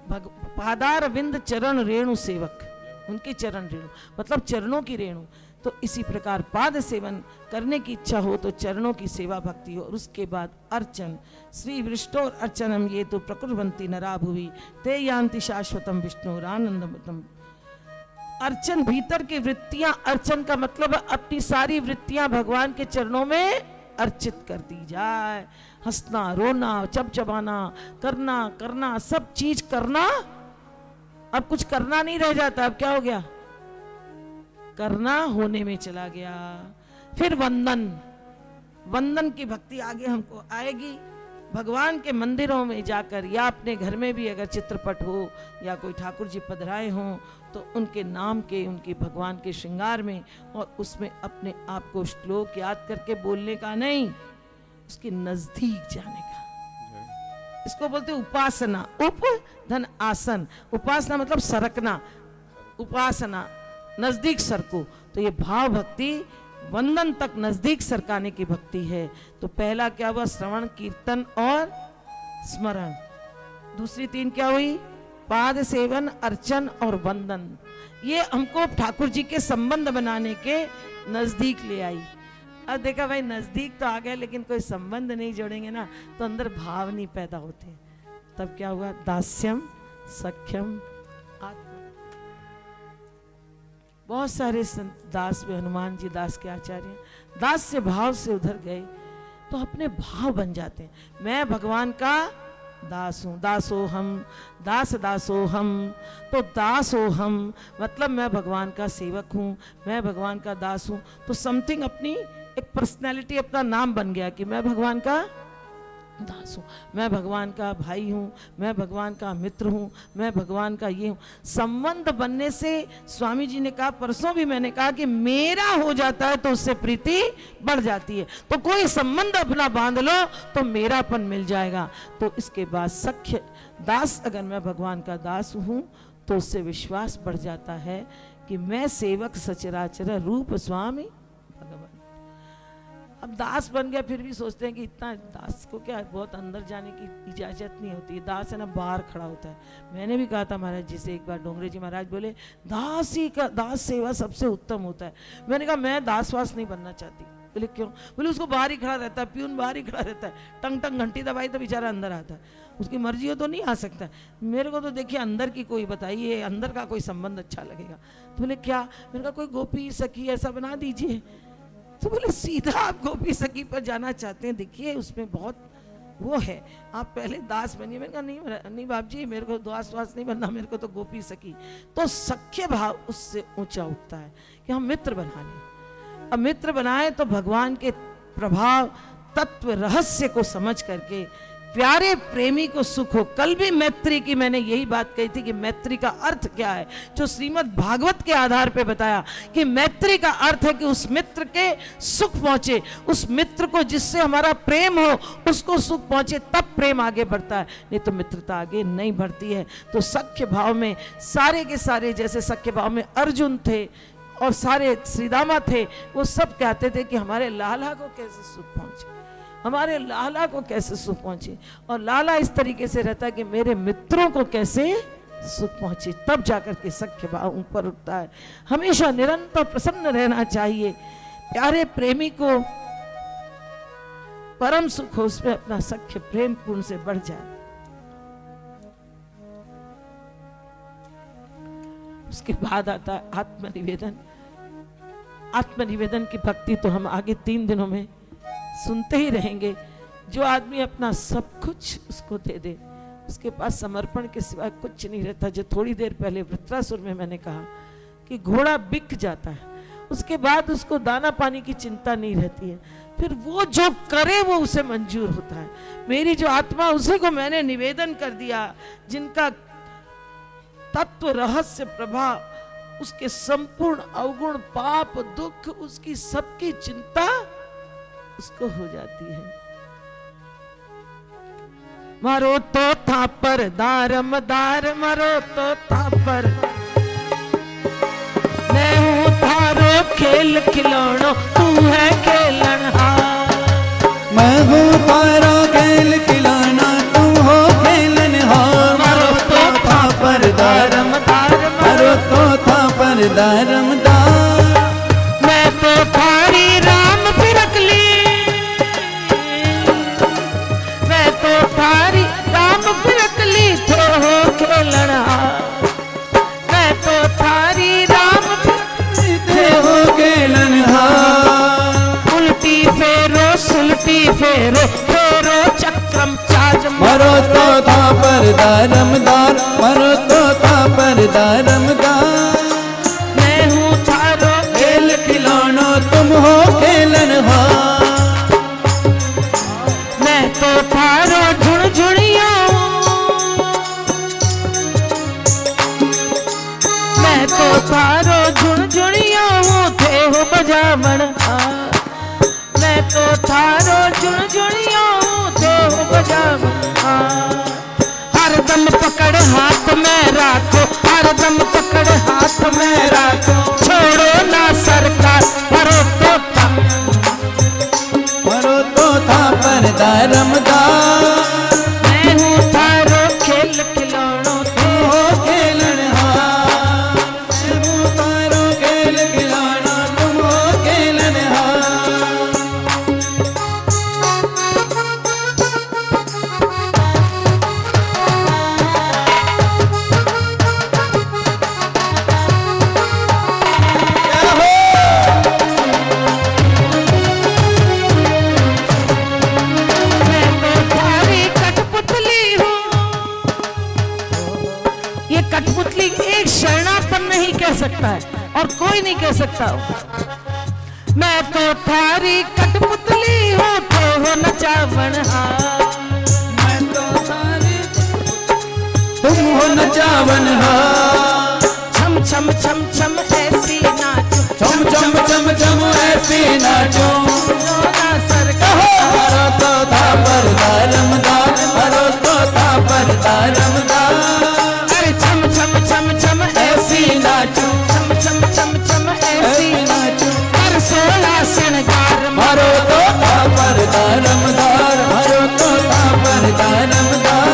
भग पादार विंद चरण रेणु सेवक, उनके चरण रेणु मतलब चरणों की रेणु। तो इसी प्रकार पाद सेवन करने की इच्छा हो तो चरणों की सेवा भक्ति हो। और उसके बाद अर्चन, श्री विष्णोर अर्चनम ये तो प्रकुर्वन्ति नरा भुवि ते यान्ति शाश्वतम विष्णुर आनंदमतम। अर्चन भीतर की वृत्तियां, अर्चन का मतलब अपनी सारी वृत्तियां भगवान के चरणों में अर्चित कर दी जाए। हंसना, रोना, चबचबाना, करना करना सब चीज करना। अब कुछ करना नहीं रह जाता, अब क्या हो गया, करना होने में चला गया। फिर वंदन, वंदन की भक्ति आगे हमको आएगी। भगवान के मंदिरों में जाकर या अपने घर में भी अगर चित्रपट हो या कोई ठाकुर जी पधराए हों तो उनके नाम के, उनके भगवान के श्रृंगार में और उसमें अपने आप को श्लोक याद करके बोलने का नहीं, उसके नजदीक जाने का। इसको बोलते उपासना। उप धन आसन, उपासना मतलब सरकना, उपासना नजदीक सरको। तो ये भाव भक्ति वंदन तक नजदीक सरकाने की भक्ति है। तो पहला क्या हुआ, श्रवण कीर्तन और स्मरण। दूसरी तीन क्या हुई, पाद सेवन, अर्चन और वंदन। ये हमको ठाकुर जी के संबंध बनाने के नजदीक ले आई। अब देखा भाई नजदीक तो आ गए लेकिन कोई संबंध नहीं जोड़ेंगे ना तो अंदर भाव नहीं पैदा होते। तब क्या हुआ, दास्यम सख्यम आत्मा। बहुत सारे संत दास में, हनुमान जी दास के आचार्य दास से भाव से उधर गए तो अपने भाव बन जाते हैं। मैं भगवान का दास हूँ, दासो हम, दास दासो हम। तो दासो हम मतलब मैं भगवान का सेवक हूँ, मैं भगवान का दास हूँ। तो समथिंग अपनी एक पर्सनैलिटी, अपना नाम बन गया कि मैं भगवान का दास हूँ, मैं भगवान का भाई हूँ, मैं भगवान का मित्र हूँ, मैं भगवान का ये हूँ। संबंध बनने से स्वामी जी ने कहा, परसों भी मैंने कहा कि मेरा हो जाता है तो उससे प्रीति बढ़ जाती है। तो कोई संबंध अपना बांध लो तो मेरापन मिल जाएगा। तो इसके बाद सख्य दास, अगर मैं भगवान का दास हूँ तो उससे विश्वास बढ़ जाता है कि मैं सेवक सचराचर रूप स्वामी भगवान। अब दास बन गया फिर भी सोचते हैं कि इतना दास को क्या बहुत अंदर जाने की इजाजत नहीं होती। दास है ना बाहर खड़ा होता है। मैंने भी कहा था महाराज जी से एक बार, डोंगरे जी महाराज बोले दास ही का, दास सेवा सबसे उत्तम होता है। मैंने कहा मैं दासवास नहीं बनना चाहती। बोले क्यों? बोले उसको बाहर ही खड़ा रहता है, प्यून बाहर ही खड़ा रहता है, टंग टंग घंटी दबाई तो बेचारा अंदर आता है, उसकी मर्जी हो तो नहीं आ सकता। मेरे को तो देखिए अंदर की कोई बताइए, अंदर का कोई संबंध अच्छा लगेगा। तो बोले क्या? मैंने कहा कोई गोपी सखी ऐसा बना दीजिए। तो बोले सीधा आप गोपी सखी पर जाना चाहते हैं, देखिए उसमें बहुत वो है, आप पहले दास बनिए। मैंने कहा नहीं नहीं बाप जी, मेरे को दास वास नहीं बनना, मेरे को तो गोपी सखी। तो सख्य भाव उससे ऊंचा उठता है कि हम मित्र बना लें। अब मित्र बनाए तो भगवान के प्रभाव तत्व रहस्य को समझ करके प्यारे प्रेमी को सुख हो। कल भी मैत्री की मैंने यही बात कही थी कि मैत्री का अर्थ क्या है, जो श्रीमद् भागवत के आधार पे बताया कि मैत्री का अर्थ है कि उस मित्र के सुख पहुंचे, उस मित्र को जिससे हमारा प्रेम हो उसको सुख पहुंचे, तब प्रेम आगे बढ़ता है, नहीं तो मित्रता आगे नहीं बढ़ती है। तो सख्य भाव में सारे के सारे, जैसे सख्य भाव में अर्जुन थे और सारे श्रीदामा थे, वो सब कहते थे कि हमारे लाला को कैसे सुख पहुंचे, हमारे लाला को कैसे सुख पहुंचे। और लाला इस तरीके से रहता है कि मेरे मित्रों को कैसे सुख पहुंचे, तब जाकर के सख्य भाव ऊपर उठता है। हमेशा निरंतर प्रसन्न रहना चाहिए। प्यारे प्रेमी को परम सुख हो, उसमें अपना सख्य प्रेम पूर्ण से बढ़ जाए। उसके बाद आता है आत्मनिवेदन। आत्मनिवेदन की भक्ति तो हम आगे तीन दिनों में सुनते ही रहेंगे। जो आदमी अपना सब कुछ उसको दे दे, उसके पास समर्पण के सिवाय कुछ नहीं रहता। जो थोड़ी देर पहले वृत्रासुर में मैंने कहा कि घोड़ा बिक जाता है, उसके बाद उसको दाना पानी की चिंता नहीं रहती है, फिर वो जो करे वो उसे मंजूर होता है। मेरी जो आत्मा, उसी को मैंने निवेदन कर दिया, जिनका तत्व रहस्य प्रभाव, उसके संपूर्ण अवगुण पाप दुख, उसकी सबकी चिंता उसको हो जाती है। मरो तो था पर दारम दार, मरो तो था पर मैं हूँ थारो खेल खिलौनो, तू है खेलनहार। मैं हूँ थारो खेल खिलौना, तू हो खेलनहार। मरो तो था दारमदार। मैं तो थारी राम फिरकली, मैं तो थारी राम फिरकली थे हो खेलनहार। मैं तो थारी राम फिरकली थे हो खेलनहार। उल्टी फेरो सुलटी फेरो फेरो चक्रम चाज मरो तो था पर दारमदार, मरो तो था पर दारमदार। मैं हूँ थारो खेल खिलौनो तुम हो खेलनहार। मैं तो थारो झुनझुनिया, मैं तो थारो झुनझुनिया हूँ थे हो बजावनहार। मैं तो थारो झुनझुनिया हूँ थे हो बजावनहार। हरदम पकड़ हाथ में राखो, हरदम पकड़ हाथ में राखो, छोड़ो ना सरकार मरो तो था, मरो तो था पर दारमदार। मैं हूँ थारो खेल खिलौनो तुम हो खेलनहार। मैं हूँ तारो खेल खिलौना तुम हो खेलनहार। मैं तो थारी कठपुतली हूँ। ये कठपुतली एक शरणापन नहीं कह सकता है और कोई नहीं कह सकता हो। मैं तो थारी कठपुतली हूँ तो हो नचावनहार। मैं तो तारी तुम हो नचावनहार। छम छम छम छम ऐसी नाचो, चम चम चम चम ऐसी नाचो। ना सरकार मरो तो था पर दारमदार, मरो तो था पर दारमदार। अरे छम छम छम छम ऐसी नाचो, छम छम छम छम ऐसी नाचो। कर सोला श्रृंगार मरो तो था पर दारमदार, मरो तो था पर दारमदार।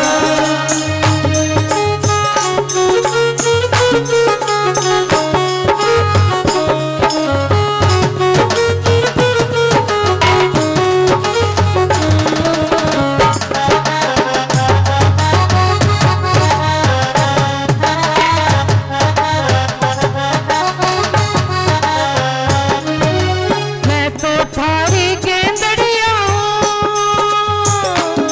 मैं तो थारी गेंदड़िया हूँ,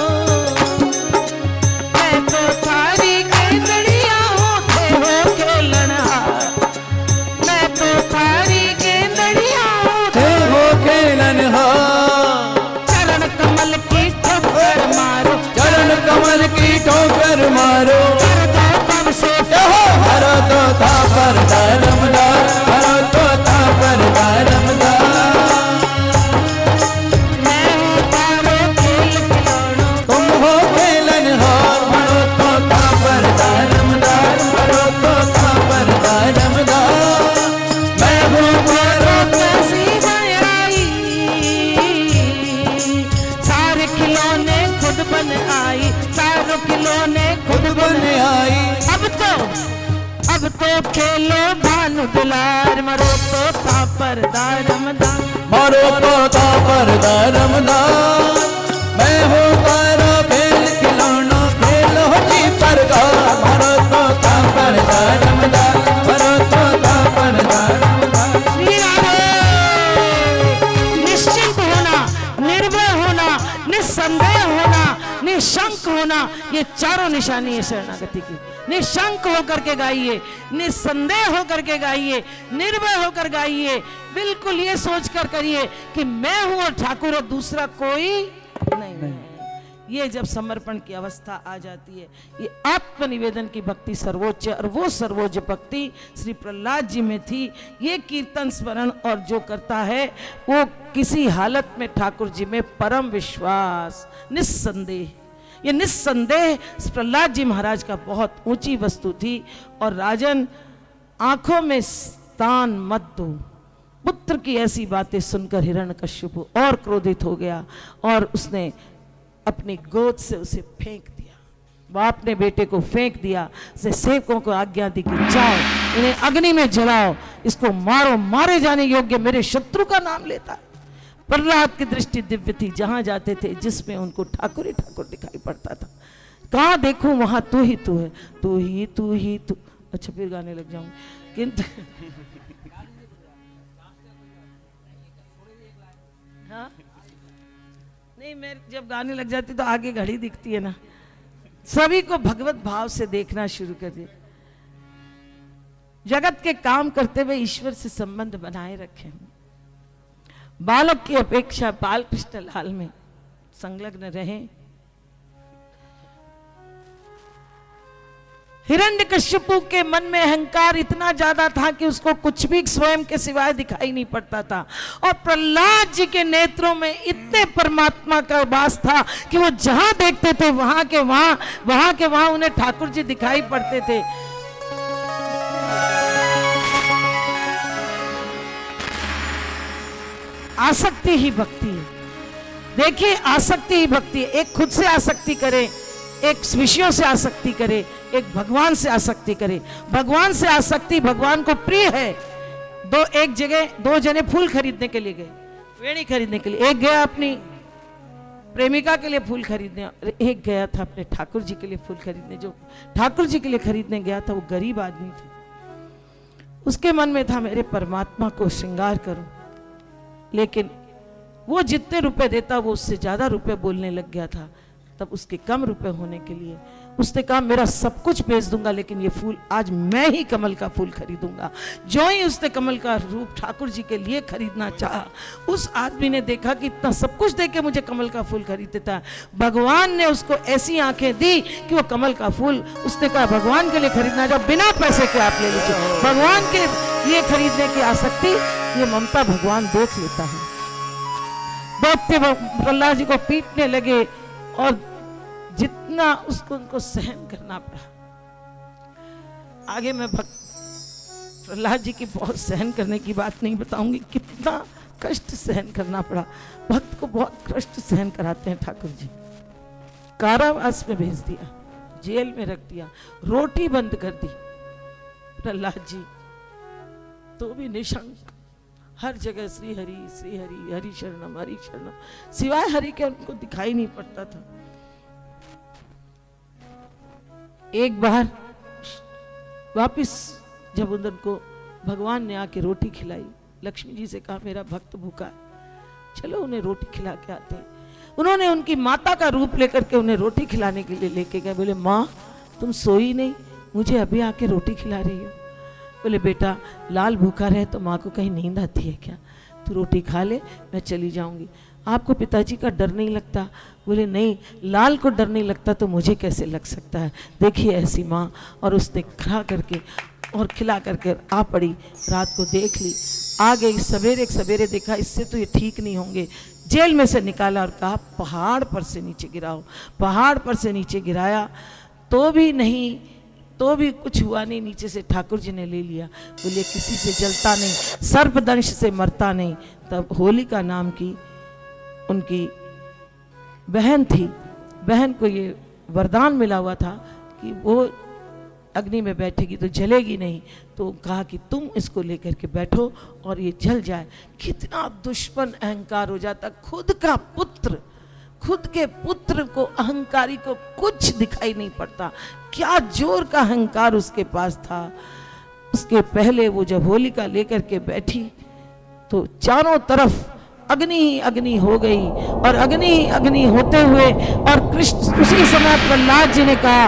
मैं तो थारी गेंदड़िया हूँ थे हो खेलनहार। मैं तो थारी गेंदड़िया हूँ थे हो खेलनहार। चरण कमल की ठोकर मारो, चरण कमल की ठोकर मारो। कर दो पग से मरो तो था पर दारमदार, मरो तो था पर दारमदार। मैं हूँ थारो खेल खिलौनो, तुम हो खेलनहार। मरो तो था पर दारमदार, मरो तो था पर दारमदार। मैं हूँ तारो कैसी आई सारे खिलौने खुद बन आई, सारे खिलौने खुद खुद बन आई। अब तो अब तो खेलो भानु दुलार, मरो तो था पर दारमदार। मरो तो था पर दारमदार। मैं हूँ तारा खेल खिलौना खेलो जी परगार। मरो तो था पर दारमदार, मरो तो था पर दारमदार। श्री राधे। निश्चिंत होना, निर्भय होना, निस्संदेह होना, निशंक होना, ये चारों निशानी है शरणागति की। निशंक होकर के गाइए, निस्संदेह होकर के गाइए, निर्भय होकर गाइए, बिल्कुल ये सोच कर करिए कि मैं हूं और ठाकुर और दूसरा कोई नहीं है। ये जब समर्पण की अवस्था आ जाती है, ये आत्मनिवेदन की भक्ति सर्वोच्च, और वो सर्वोच्च भक्ति श्री प्रहलाद जी में थी। ये कीर्तन स्मरण और जो करता है वो किसी हालत में ठाकुर जी में परम विश्वास, निस्संदेह, ये निस्संदेह प्रहलाद जी महाराज का बहुत ऊंची वस्तु थी। और राजन, आंखों में स्थान मत दो। पुत्र की ऐसी बातें सुनकर हिरण्यकश्यप और क्रोधित हो गया और उसने अपनी गोद से उसे फेंक दिया। बाप ने बेटे को फेंक दिया, से सेवकों को आज्ञा दी कि जाओ इन्हें अग्नि में जलाओ, इसको मारो, मारे जाने योग्य मेरे शत्रु का नाम लेता है। प्रहलाद की दृष्टि दिव्य थी, जहां जाते थे जिसमें उनको ठाकुर ही ठाकुर दिखाई पड़ता था। कहाँ देखूं वहां तू ही तू है, तू ही तू ही तू। अच्छा फिर गाने लग जाऊंगी, किंतु हाँ नहीं, मैं जब गाने लग जाती तो आगे घड़ी दिखती है ना। सभी को भगवत भाव से देखना शुरू कर दिया। जगत के काम करते हुए ईश्वर से संबंध बनाए रखें। बालक की अपेक्षा बाल कृष्ण लाल में संलग्न रहें। हिरण्यकश्यपु के मन में अहंकार इतना ज्यादा था कि उसको कुछ भी स्वयं के सिवाय दिखाई नहीं पड़ता था, और प्रहलाद जी के नेत्रों में इतने परमात्मा का वास था कि वो जहां देखते थे वहां के वहां वहां के वहां उन्हें ठाकुर जी दिखाई पड़ते थे। आसक्ति ही भक्ति है। देखिए, आसक्ति ही भक्ति है। एक खुद से आसक्ति करे, एक विषयों से आसक्ति करे, एक भगवान से आसक्ति करे। भगवान से आसक्ति भगवान को प्रिय है। दो एक जगह दो जने फूल खरीदने के लिए गए, वेणी खरीदने के लिए। एक गया अपनी प्रेमिका के लिए फूल खरीदने, और एक गया था अपने ठाकुर जी के लिए फूल खरीदने। जो ठाकुर जी के लिए खरीदने गया था वो गरीब आदमी था। उसके मन में था मेरे परमात्मा को श्रृंगार करूं, लेकिन वो जितने रुपए देता वो उससे ज्यादा रुपए बोलने लग गया था। तब उसके कम रुपए होने के लिए उसने कहा मेरा सब कुछ बेच दूंगा, लेकिन ये फूल आज मैं ही कमल का फूल खरीदूंगा। जो ही उसने कमल का रूप ठाकुर जी के लिए खरीदना चाहा, उस आदमी ने देखा कि इतना सब कुछ दे के मुझे कमल का फूल खरीद देता है। भगवान ने उसको ऐसी आंखें दी कि वो कमल का फूल, उसने कहा भगवान के लिए खरीदना जाओ, बिना पैसे के आप ले लीजिए। भगवान के लिए खरीदने की आसक्ति, ये ममता भगवान देख लेता है। दैत्य प्रहलाद जी को पीटने लगे, और जितना उसको उनको सहन करना पड़ा। आगे मैं भक्त प्रहलाद जी की बहुत सहन करने की बात नहीं बताऊंगी, कितना कष्ट सहन करना पड़ा। भक्त को बहुत कष्ट सहन कराते हैं ठाकुर जी। कारावास में भेज दिया, जेल में रख दिया, रोटी बंद कर दी प्रहलाद जी, तो भी निशंक हर जगह श्री हरि श्री हरि, हरि शरणम हरि शरणम, सिवाय हरि के उनको दिखाई नहीं पड़ता था। एक बार वापिस जब उनको भगवान ने आके रोटी खिलाई, लक्ष्मी जी से कहा मेरा भक्त भूखा है, चलो उन्हें रोटी खिला के आते हैं। उन्होंने उनकी माता का रूप लेकर के उन्हें रोटी खिलाने के लिए लेके गए। बोले माँ तुम सोई नहीं, मुझे अभी आके रोटी खिला रही हो। बोले बेटा लाल भूखा रहे तो माँ को कहीं नींद आती है क्या, तू रोटी खा ले, मैं चली जाऊंगी। आपको पिताजी का डर नहीं लगता? बोले नहीं, लाल को डर नहीं लगता तो मुझे कैसे लग सकता है। देखिए ऐसी माँ, और उसने खा करके और खिला करके आ पड़ी। रात को देख ली, आ गई, सवेरे सवेरे देखा इससे तो ये ठीक नहीं होंगे। जेल में से निकाला और कहा पहाड़ पर से नीचे गिराओ। पहाड़ पर से नीचे गिराया तो भी नहीं, तो भी कुछ हुआ नहीं। नीचे से ठाकुर जी ने ले लिया। बोले किसी से जलता नहीं, सर्पदंश से मरता नहीं। तब होलिका नाम की उनकी बहन थी, बहन को ये वरदान मिला हुआ था कि वो अग्नि में बैठेगी तो जलेगी नहीं। तो कहा कि तुम इसको लेकर के बैठो और ये जल जाए। कितना दुश्मन अहंकार हो जाता, खुद का पुत्र, खुद के पुत्र को, अहंकारी को कुछ दिखाई नहीं पड़ता। क्या जोर का अहंकार उसके पास था। उसके पहले वो जब होलिका लेकर के बैठी तो चारों तरफ अग्नि ही अग्नि हो गई, और अग्नि ही अग्नि होते हुए, और कृष्ण उसी समय प्रहलाद जी ने कहा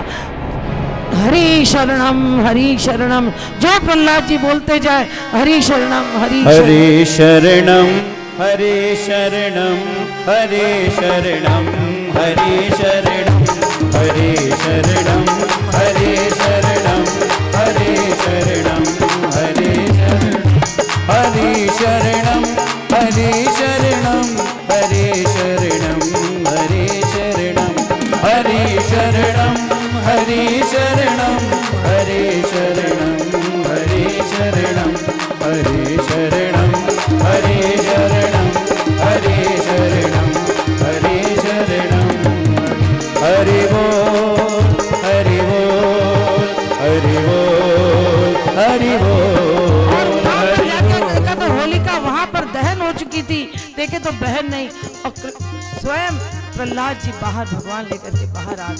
हरि शरणम हरि शरणम। जो प्रहलाद जी बोलते जाए हरि शरणम हरि हरि शरणम हरि शरणम हरि शरणम हरि शरणम हरि शरणम हरि शरणम हरि शरणम हरि हरि शरणम हरि शरणम हरि शरणम हरि शरणम हरि शरणम हरि शरणम हरि शरणम हरि शरणम हरि शरणम हरि शरणम हरि शरणम हरि शरणम हरि बोल हरि बोल और वहाँ पर जाके देखा तो होलिका वहां पर दहन हो चुकी थी, देखे तो बहन नहीं, और स्वयं प्रहलाद जी बाहर भगवान लेकर के बाहर आ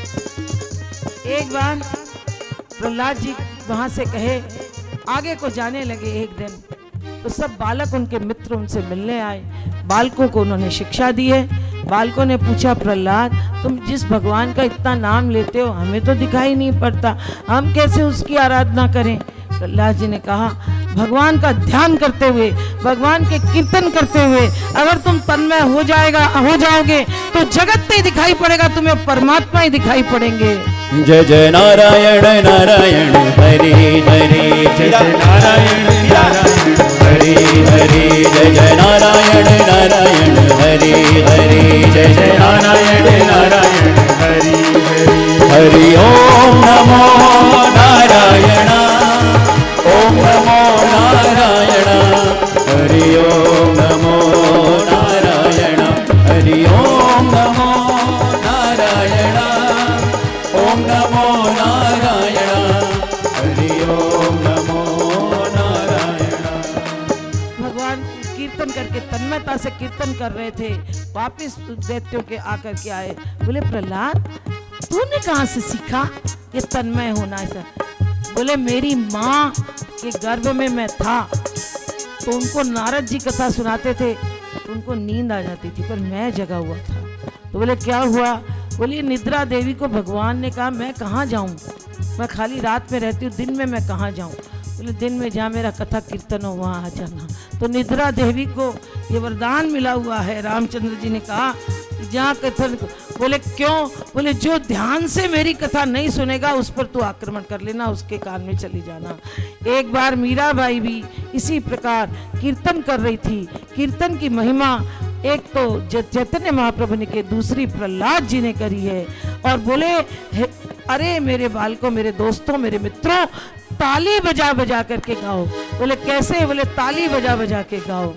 गए। एक बार प्रहलाद जी वहां से कहे, आगे को जाने लगे। एक दिन तो सब बालक उनके मित्र उनसे मिलने आए, बालकों को उन्होंने शिक्षा दी है। बालकों ने पूछा, प्रहलाद तुम जिस भगवान का इतना नाम लेते हो हमें तो दिखाई नहीं पड़ता, हम कैसे उसकी आराधना करें? प्रहलाद जी ने कहा, भगवान का ध्यान करते हुए, भगवान के कीर्तन करते हुए अगर तुम तन्मय हो जाएगा हो जाओगे तो जगत नहीं दिखाई पड़ेगा, तुम्हें परमात्मा ही दिखाई पड़ेंगे। जय जय नारायण नारायण हरि हरि, जय जय नारायण नारायण हरि हरि, जय जय नारायण नारायण हरि हरि, जय जय नारायण नारायण हरि हरि। हरि ओम नमो नारायण, ओम नमो नारायण, हरि ओम नमो नारायण, हरि ओम नमो नारायण, ओम नमो नारायण, हरि ओम नमो नारायण। भगवान कीर्तन करके तन्मयता से कीर्तन कर रहे थे, वापिस दैत्यों के आकर के आए, बोले प्रहलाद तूने कहाँ से सीखा ये तन्मय होना? ऐसा बोले, मेरी माँ के गर्भ में मैं था तो उनको नारद जी कथा सुनाते थे तो उनको नींद आ जाती थी, पर मैं जगा हुआ था। तो बोले क्या हुआ? बोलिए, निद्रा देवी को भगवान ने कहा मैं कहाँ जाऊँ, मैं खाली रात में रहती हूँ, दिन में मैं कहाँ जाऊँ? बोले दिन में जहाँ मेरा कथा कीर्तन हो वहाँ आ जाना। तो निद्रा देवी को ये वरदान मिला हुआ है, रामचंद्र जी ने कहा जहाँ कथन। बोले क्यों? बोले जो ध्यान से मेरी कथा नहीं सुनेगा उस पर तू आक्रमण कर लेना, उसके कान में चली जाना। एक बार मीराबाई भी इसी प्रकार कीर्तन कर रही थी। कीर्तन की महिमा एक तो चैतन्य महाप्रभु ने की, दूसरी प्रहलाद जी ने करी है। और बोले अरे मेरे बालकों, मेरे दोस्तों, मेरे मित्रों, ताली बजा बजा करके गाओ। बोले कैसे? बोले ताली बजा बजा के गाओ।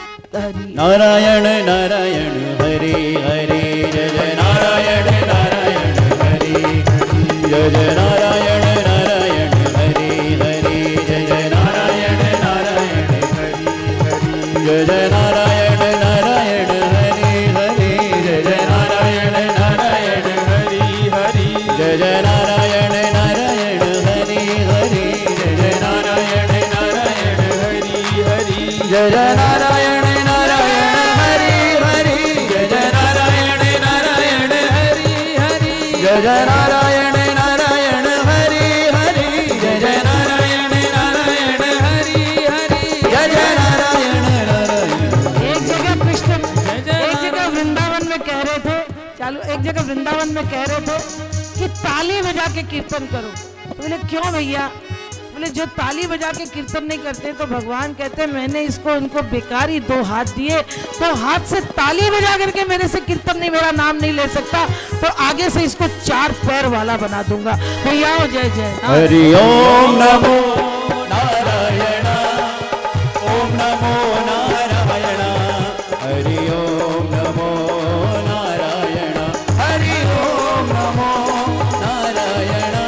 नारायण नारायण हरि हरि, जय जय नारायण नारायण हरि हरि, जय जय नारायण नारायण हरि हरि, जय जय नारायण नारायण हरि हरि, जय जय नारायण नारायण हरि हरि, जय जय नारायण नारायण हरि हरि, जय जय नारायण नारायण हरि हरि, जय जय नारायण नारायण हरि हरि, जय जय नारायण जय जय नारायण नारायण हरि हरि, जय जय नारायण नारायण हरि हरि, जय जय नारायण नारायण। एक जगह कृष्ण एक जगह वृंदावन में कह रहे थे, चालू एक जगह वृंदावन में कह रहे थे कि ताली बजा के कीर्तन करो। तो बोले क्यों भैया? बोले जो ताली बजा के कीर्तन नहीं करते तो भगवान कहते हैं मैंने इसको इनको बेकारी दो हाथ दिए, तो हाथ से ताली बजा करके मेरे से कीर्तन नहीं, मेरा नाम नहीं ले सकता, तो आगे से इसको चार पैर वाला बना दूंगा। भैया जय जय। हरि ओम नमो नारायण, ओम नमो नारायण, हरि ओम नमो नारायण, हरि ओम नमो नारायण,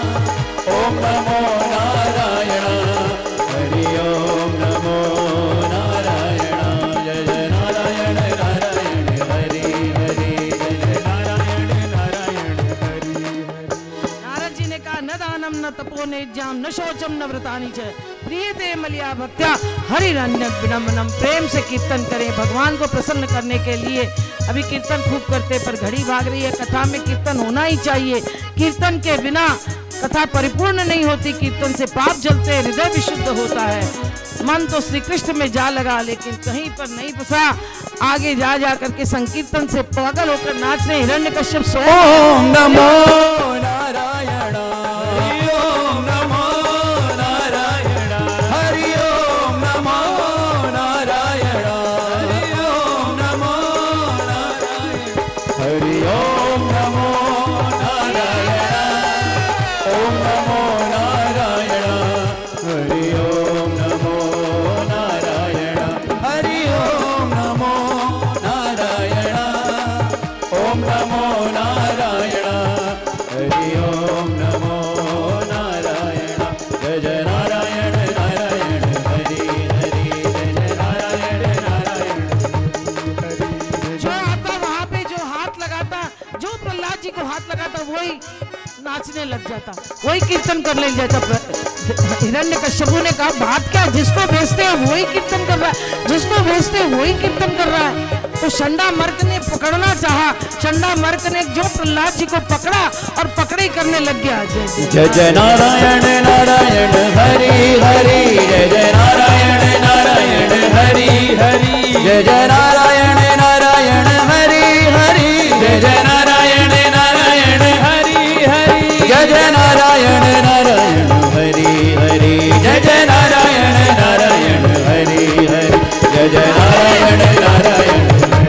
ओम नमो नारायण, हरि ओम नमो नारायण, जय जय नारायण नारायण हरि हरि, जय जय नारायण नारायण हरि हरि। नारद जी ने कहा न दानम न तपो नेज्याम न शौचम न व्रतानि च प्रीते मलिया भक्त्या हरिरन्य विनम्रम। प्रेम से कीर्तन करें भगवान को प्रसन्न करने के लिए। अभी कीर्तन खूब करते पर घड़ी भाग रही है, कथा में कीर्तन होना ही चाहिए। कीर्तन के बिना कथा परिपूर्ण नहीं होती, कीर्तन से पाप जलते, हृदय विशुद्ध होता है। मन तो श्री कृष्ण में जा लगा लेकिन कहीं पर नहीं फंसा, आगे जा जा करके संकीर्तन से पागल होकर नाचने हिरण्यकश्यप स्वयं। ओम नमो नारायण, हरि ओम नमो नारायण, हरि ओम नमो नारायण, हरि ओम नमो नारायण, हरि ओम नमो नारायण, ओम नमो नारायण, हरि ओम नमो नारायण, हरि ओम नमो नारायण, ओम नमो नारायण, हरि वही कीर्तन कर ले। जैसा हिरण्यकश्यपु ने कहा बात क्या, जिसको भेजते हैं वही कीर्तन कर रहा है, जिसको भेजते हैं वही कीर्तन कर रहा है। तो चंडा मर्क ने पकड़ना चाहा, चंडा मर्क ने जो प्रहलाद जी को पकड़ा और पकड़े करने लग गया। जय जय नारायण नारायण हरि हरि, जय जय नारायण नारायण हरि हरि, जय जय नारायण नारायण हरि हरि, जय जय नारायण नारायण हरि हरि, जय जय नारायण नारायण हरि हरि, जय जय नारायण नारायण हरि हरि, जय जय नारायण नारायण।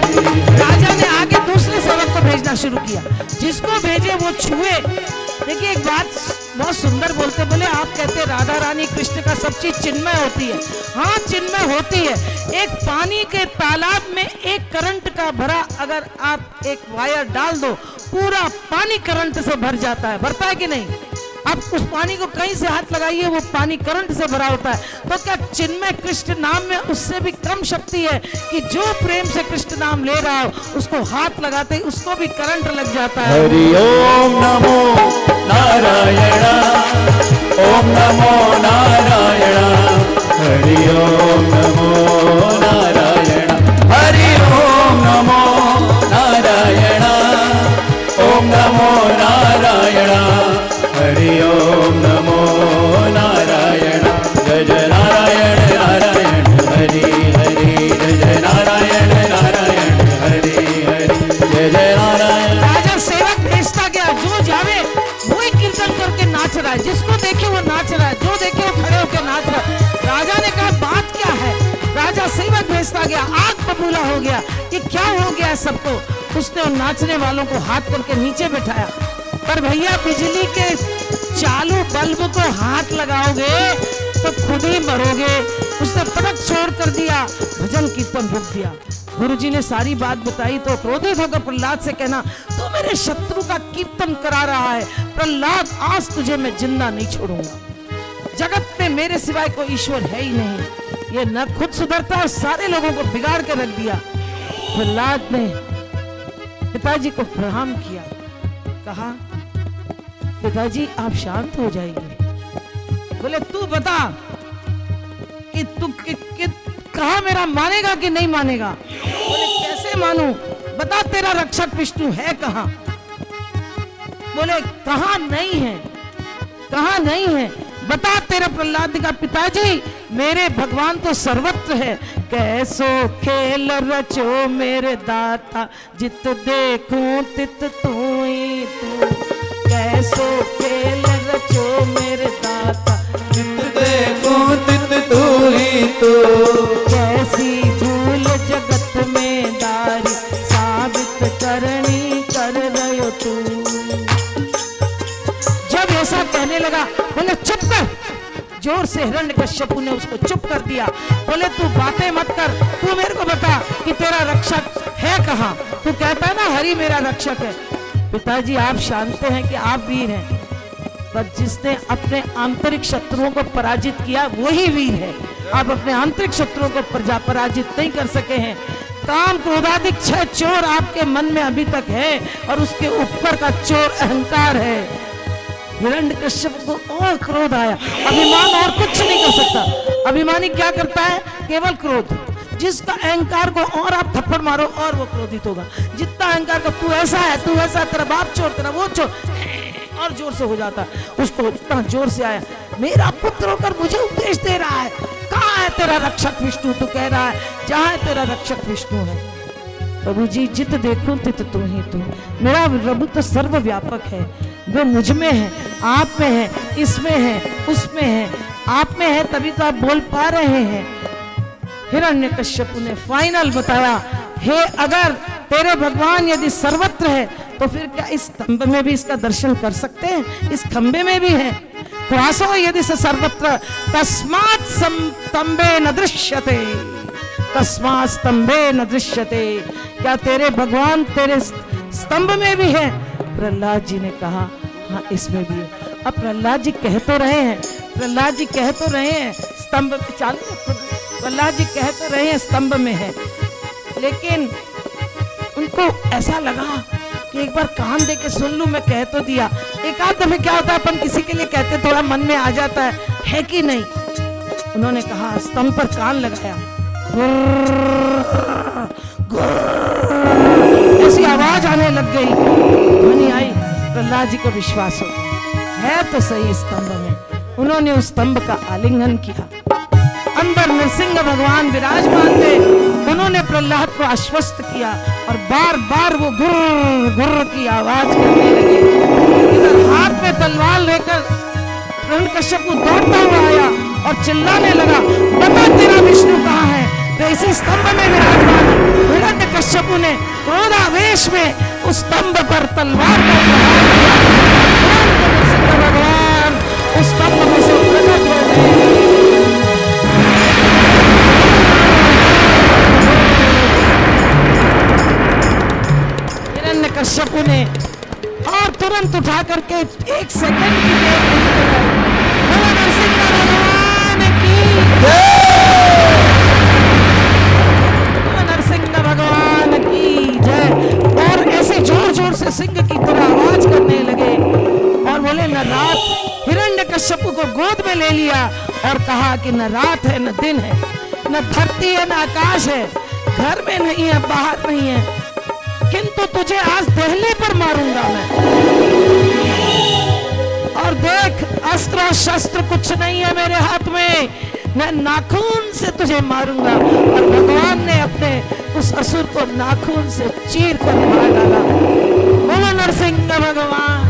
राजा ने आगे दूसरे सेवक को भेजना शुरू किया, जिसको भेजे वो छुए। देखिए एक बात बहुत सुंदर बोलते, बोले आप कहते राधा रानी कृष्ण का सब चीज चिन्मय होती है। हाँ चिन्मय होती है। एक पानी के तालाब में एक करंट का भरा अगर आप एक वायर डाल दो, पूरा पानी करंट से भर जाता है, भरता है कि नहीं? आप उस पानी को कहीं से हाथ लगाइए वो पानी करंट से भरा होता है। तो क्या चिन्मय कृष्ण नाम में उससे भी कम शक्ति है कि जो प्रेम से कृष्ण नाम ले रहा हो उसको हाथ लगाते ही उसको भी करंट लग जाता है। हरि ओम नमो नारायण, ओम नमो नारायण, हरि ओम नमो नारायण, हरि ओम नमो नारायण, ओम नमो नारायण, हरि ओम नमो नारायण, जय जय नारायण नारायण हरि हरि, जय जय नारायण नारायण हरि हरि, जय जय नारायण। राजा सेवक भेजता गया, जो जावे वही कीर्तन करके नाच रहा है, जिसको देखे वो नाच रहा है, जो देखे वो खड़े होकर नाच रहा है। राजा ने कहा बात क्या है? राजा सेवक भेजता गया, आग बबूला हो गया कि क्या हो गया सबको। उसने उन नाचने वालों को हाथ करके नीचे बैठाया। पर भैया बिजली के चालू बल्ब को हाथ लगाओगे तो खुद ही मरोगे। उसने पटक छोड़ कर दिया, भजन कीर्तन रुक दिया। गुरुजी ने सारी बात बताई तो क्रोधित होकर प्रहलाद से कहना, तू मेरे शत्रु का कीर्तन करा रहा है। प्रहलाद आज तुझे मैं जिंदा नहीं छोड़ूंगा। जगत में मेरे सिवाय कोई ईश्वर है ही नहीं। ये न खुद सुधरता और सारे लोगों को बिगाड़ के रख दिया। प्रहलाद ने पिताजी को प्रणाम किया, कहा पिताजी आप शांत हो जाइए। बोले तू बता कि तू कि, कि, कहा मेरा मानेगा कि नहीं मानेगा? बोले कैसे मानूं? बता तेरा रक्षक विष्णु है कहाँ? बोले कहाँ नहीं है, कहाँ नहीं है बता। तेरा प्रहलाद का पिताजी मेरे भगवान तो सर्वत्र है। कैसो खेल रचो मेरे दाता, जित देखूं तित तू ही तू। कैसो खेल रचो मेरे दाता, जित देखूं तित तू ही तू। कैसी भूल जगत में दारी, साबित करनी कर रहो तू। जब ऐसा कहने लगा बोले चुप कर। जोर से हिरण्यकश्यपु ने उसको चुप कर दिया। बोले तू बातें मत कर, तू मेरे को बता कि तेरा रक्षक है कहाँ? तू कहता है ना हरि मेरा रक्षक है। पिताजी आप जानते हैं कि आप वीर हैं, पर जिसने अपने आंतरिक शत्रुओं को पराजित किया वही वीर है। आप अपने आंतरिक शत्रुओं को पराजित नहीं कर सके हैं। काम क्रोधादिक छह चोर आपके मन में अभी तक है और उसके ऊपर का चोर अहंकार है। हिरण्यकश्यप को और क्रोध आया, अभिमान और कुछ नहीं कर सकता। अभिमानी क्या करता है? केवल क्रोध। जिसका अहंकार को और आप थप्पड़ मारो और वो क्रोधित होगा। जितना अहंकार का तू ऐसा है, तू ऐसा, तेरा बाप चोर, तेरा वो चोर, और जोर से हो जाता है। उसको इतना जोर से आया, मेरा पुत्र होकर मुझे उपदेश दे रहा है। कहाँ है तेरा रक्षक विष्णु? तू कह रहा है जहाँ है तेरा रक्षक विष्णु है। प्रभु जी जित देखूं तित तू ही तू। मेरा प्रभु तो सर्वव्यापक है, वो मुझ में है, आप में है, इसमें है, उसमें है। आप में है तभी तो आप बोल पा रहे हैं। हिरण्यकश्यपु ने फाइनल बताया, हे अगर तेरे भगवान यदि सर्वत्र है तो फिर क्या इस स्तंभ में भी इसका दर्शन कर सकते हैं? इस खंबे में भी है। क्वासो यदि स सर्वत्र तस्मात् स्तंभे न दृश्यते, तस्मात् स्तंभे न दृश्यते। क्या तेरे भगवान तेरे स्तंभ में भी है? प्रहलाद जी ने कहा हाँ इसमें भी है। अब प्रहलाद जी कह तो रहे हैं, प्रहलाद जी कह तो रहे हैं स्तंभ चालू रखो। प्रहलाद जी कह तो रहे हैं स्तंभ में है, लेकिन उनको ऐसा लगा कि एक बार कान दे के सुन लूं, मैं कह तो दिया। एक आध दफे क्या होता है अपन किसी के लिए कहते थोड़ा मन में आ जाता है, है कि नहीं। उन्होंने कहा, स्तंभ पर कान लगाया, ऐसी आवाज आने लग गई, ध्वनि आई। प्रहलाद जी को विश्वास हो है तो सही स्तंभ में। उन्होंने उस स्तंभ का आलिंगन किया। अंदर नरसिंह भगवान विराजमान थे। उन्होंने प्रहलाद को आश्वस्त किया और बार बार वो गुर्र गुर्र की आवाज करने लगे। इधर हाथ में तलवार लेकर हिरण्यकश्यप दौड़ता हुआ आया और चिल्लाने लगा, बता तेरा विष्णु कहाँ है। तो इसी स्तंभ में विराजमान हिरण्यकश्यप ने क्रोधावेश में उस स्तंभ पर तलवार का प्रहार किया। भगवान उस स्तंभ में से प्रकट हो गए। हिरण्यकश्यप ने और तुरंत उठा करके एक सेकंड की देर में नरसिंह भगवान की नरसिंह भगवान की जय। और ऐसे जोर जोर से सिंह की तरह आवाज करने लगे और बोले, न रात, हिरण्यकश्यप को गोद में ले लिया और कहा कि न रात है न दिन है, न धरती है न आकाश है, घर में नहीं है बाहर नहीं है, किंतु तुझे आज दहले पर मारूंगा मैं। और देख, अस्त्र शस्त्र कुछ नहीं है मेरे हाथ में, मैं नाखून से तुझे मारूंगा। और भगवान ने अपने उस असुर को नाखून से चीर कर मार डाला। बोलो नरसिंह भगवान।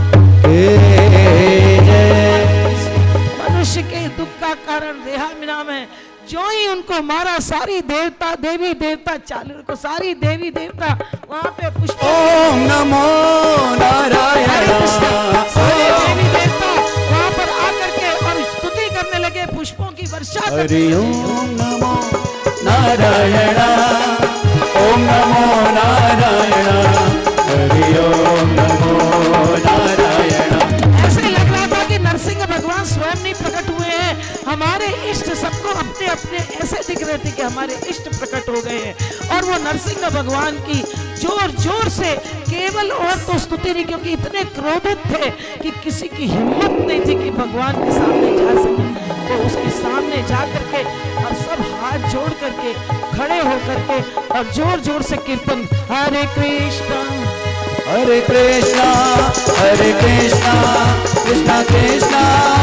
मनुष्य के दुख का कारण देहाभिमान है। जो ही उनको मारा, सारी देवता देवी देवता चालू को सारी देवी देवता वहां पे पुष्प, ओम नमो नारायण, सारे देवी देवता वहां पर आकर के और स्तुति करने लगे, पुष्पों की वर्षा। हरि ओम नमो नारायण, ओम नमो नारायण, हरि ओम नमो नारायण। ऐसे लग रहा था कि नरसिंह भगवान स्वयं नहीं प्रकट हुए हैं, हमारे इष्ट सबको अपने अपने ऐसे दिख रहे थे कि हमारे इष्ट प्रकट हो गए हैं। और वो नरसिंह भगवान की जोर जोर से केवल और तो स्तुति नहीं, क्योंकि इतने क्रोधित थे कि किसी की हिम्मत नहीं थी कि भगवान के सामने जा सके। तो उसके सामने जा करके और सब हाथ जोड़ करके खड़े होकर के और जोर जोर से कीर्तन, हरे कृष्णा हरे कृष्णा हरे कृष्णा कृष्णा कृष्णा